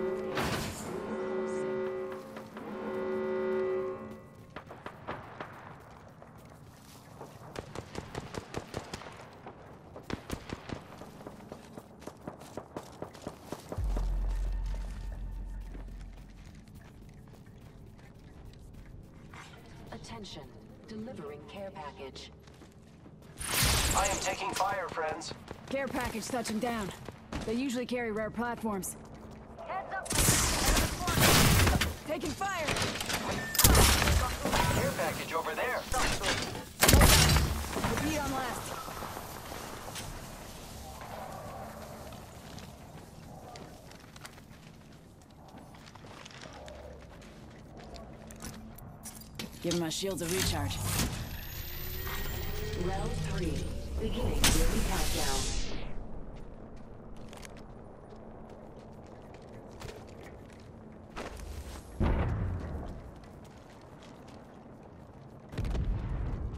Attention, delivering care package. I am taking fire, friends. Care package touching down. They usually carry rare platforms. Heads up! Taking fire! Care package over there. Repeat on last. Giving my shields a recharge. Round three. Beginning ring countdown.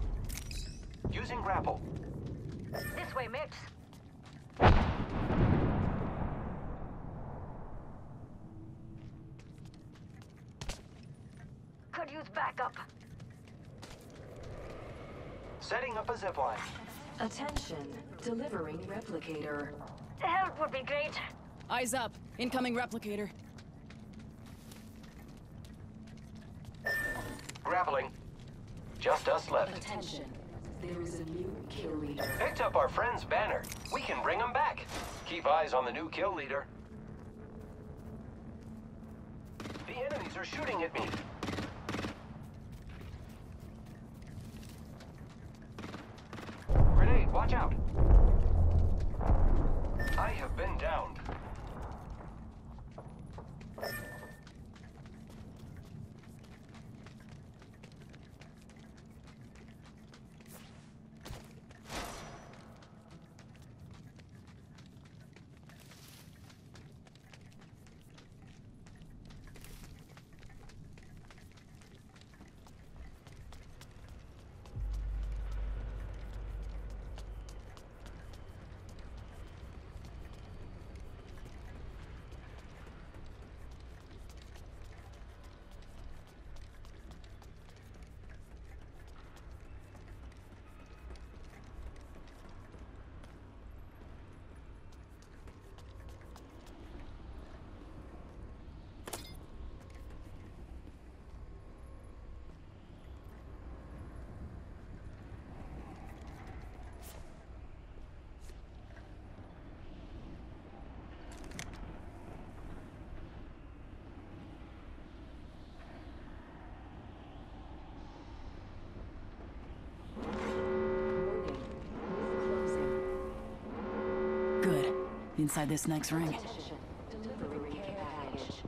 Using grapple. This way, mates. could use backup. Setting up a zipline. Attention, delivering replicator. Help would be great. Eyes up. Incoming replicator. Grappling. Just us left. Attention, there is a new kill leader. Picked up our friend's banner. We can bring him back. Keep eyes on the new kill leader. The enemies are shooting at me. Grenade, watch out. I have been downed. Good. Inside this next ring. Delivering care package.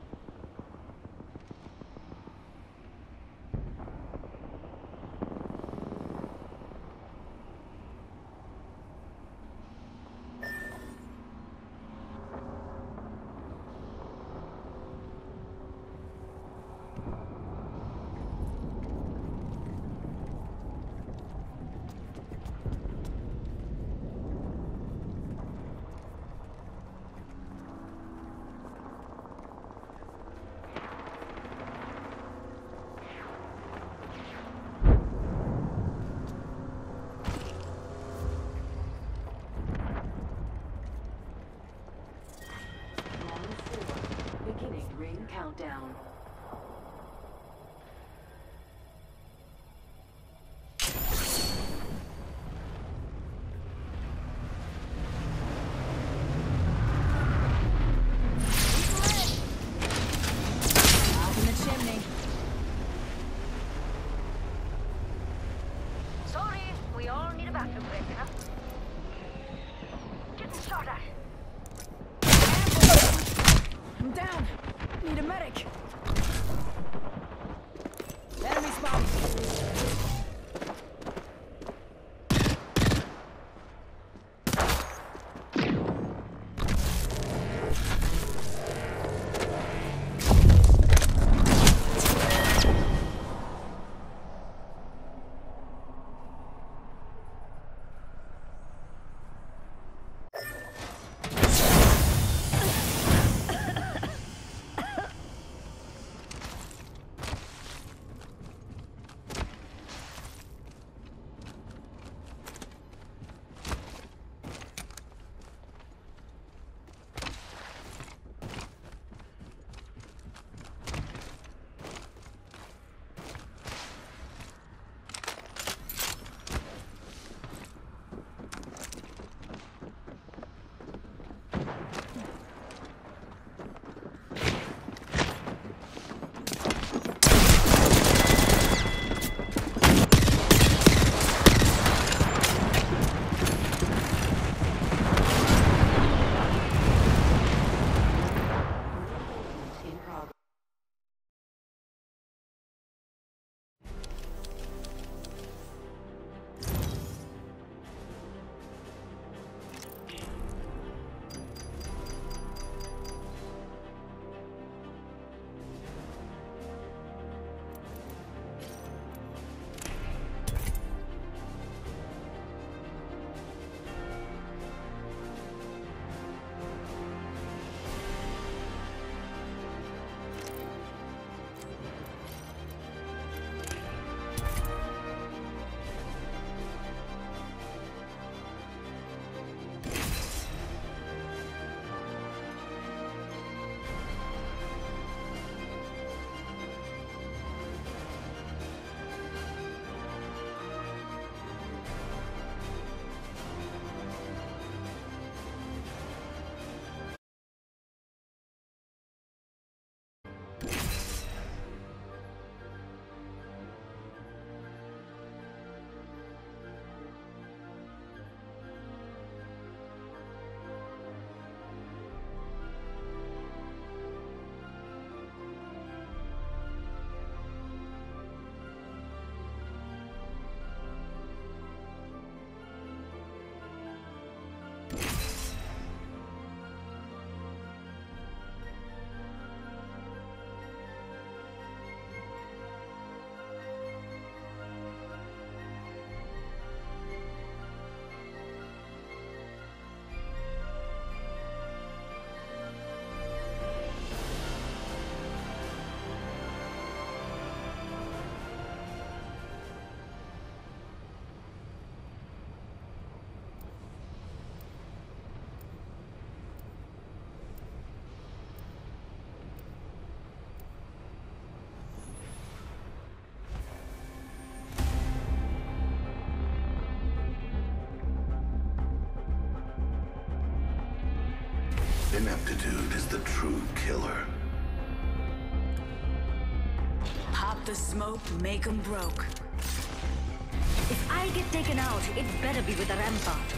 Ineptitude is the true killer. Pop the smoke, make 'em broke. If I get taken out, it better be with a rampart.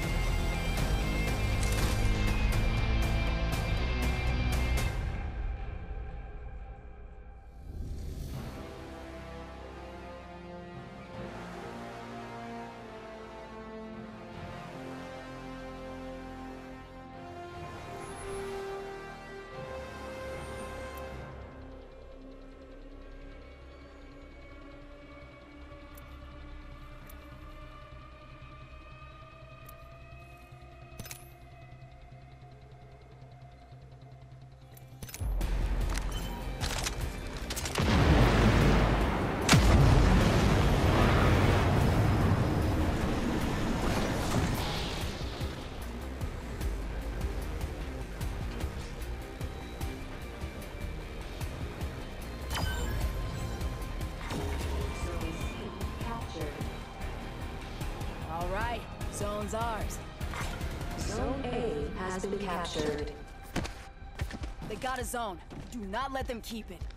All right, zone's ours. Zone A has been captured. They got a zone. Do not let them keep it.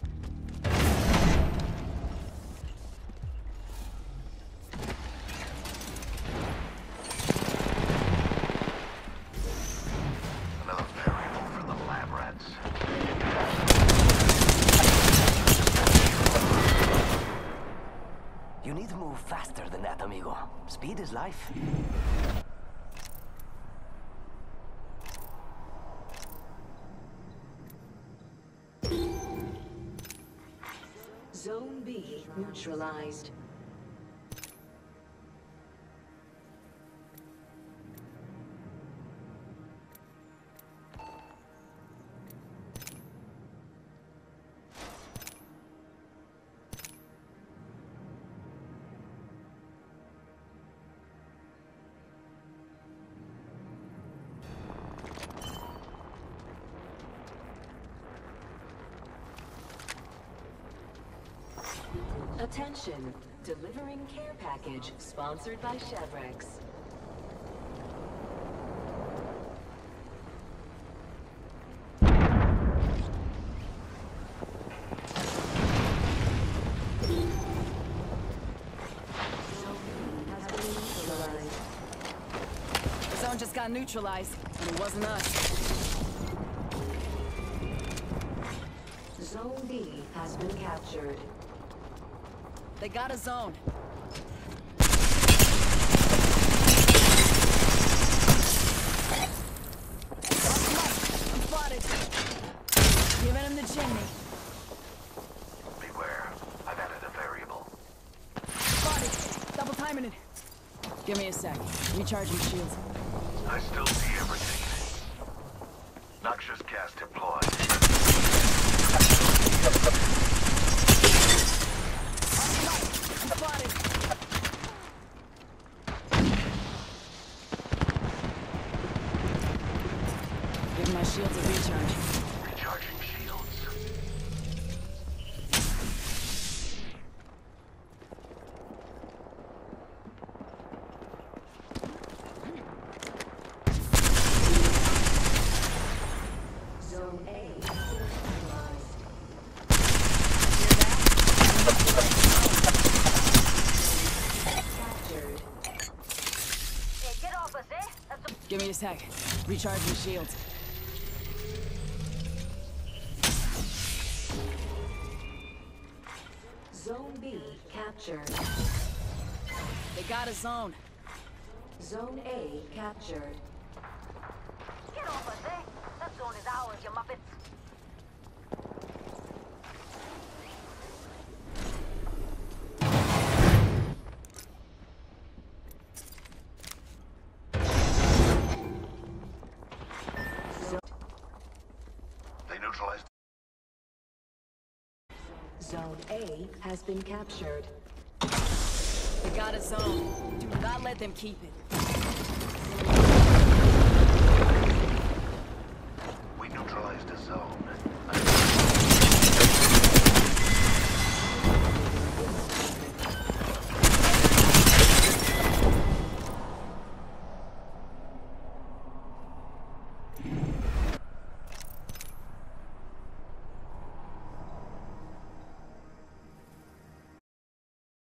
Another variable for the lab rats. You need to move faster than that, amigo. Speed is life. Zone B neutralized. Attention, delivering care package sponsored by Chevrex. The zone just got neutralized, and it wasn't us. Zone B has been captured. They got a zone. I'm spotted. Giving him the chimney. Beware, I've added a variable. Spotted. Double timing it. Give me a sec. Recharging shields. I still see everything. Noxious gas deployed. Spotted. Give my shields a recharge. Recharging shields. Zone A. Give me a sec. Recharging shields. Zone B captured. They got a zone. Zone A captured. over, eh? That zone is ours, you muppets. They neutralized. Zone A has been captured. We got a zone. Do not let them keep it.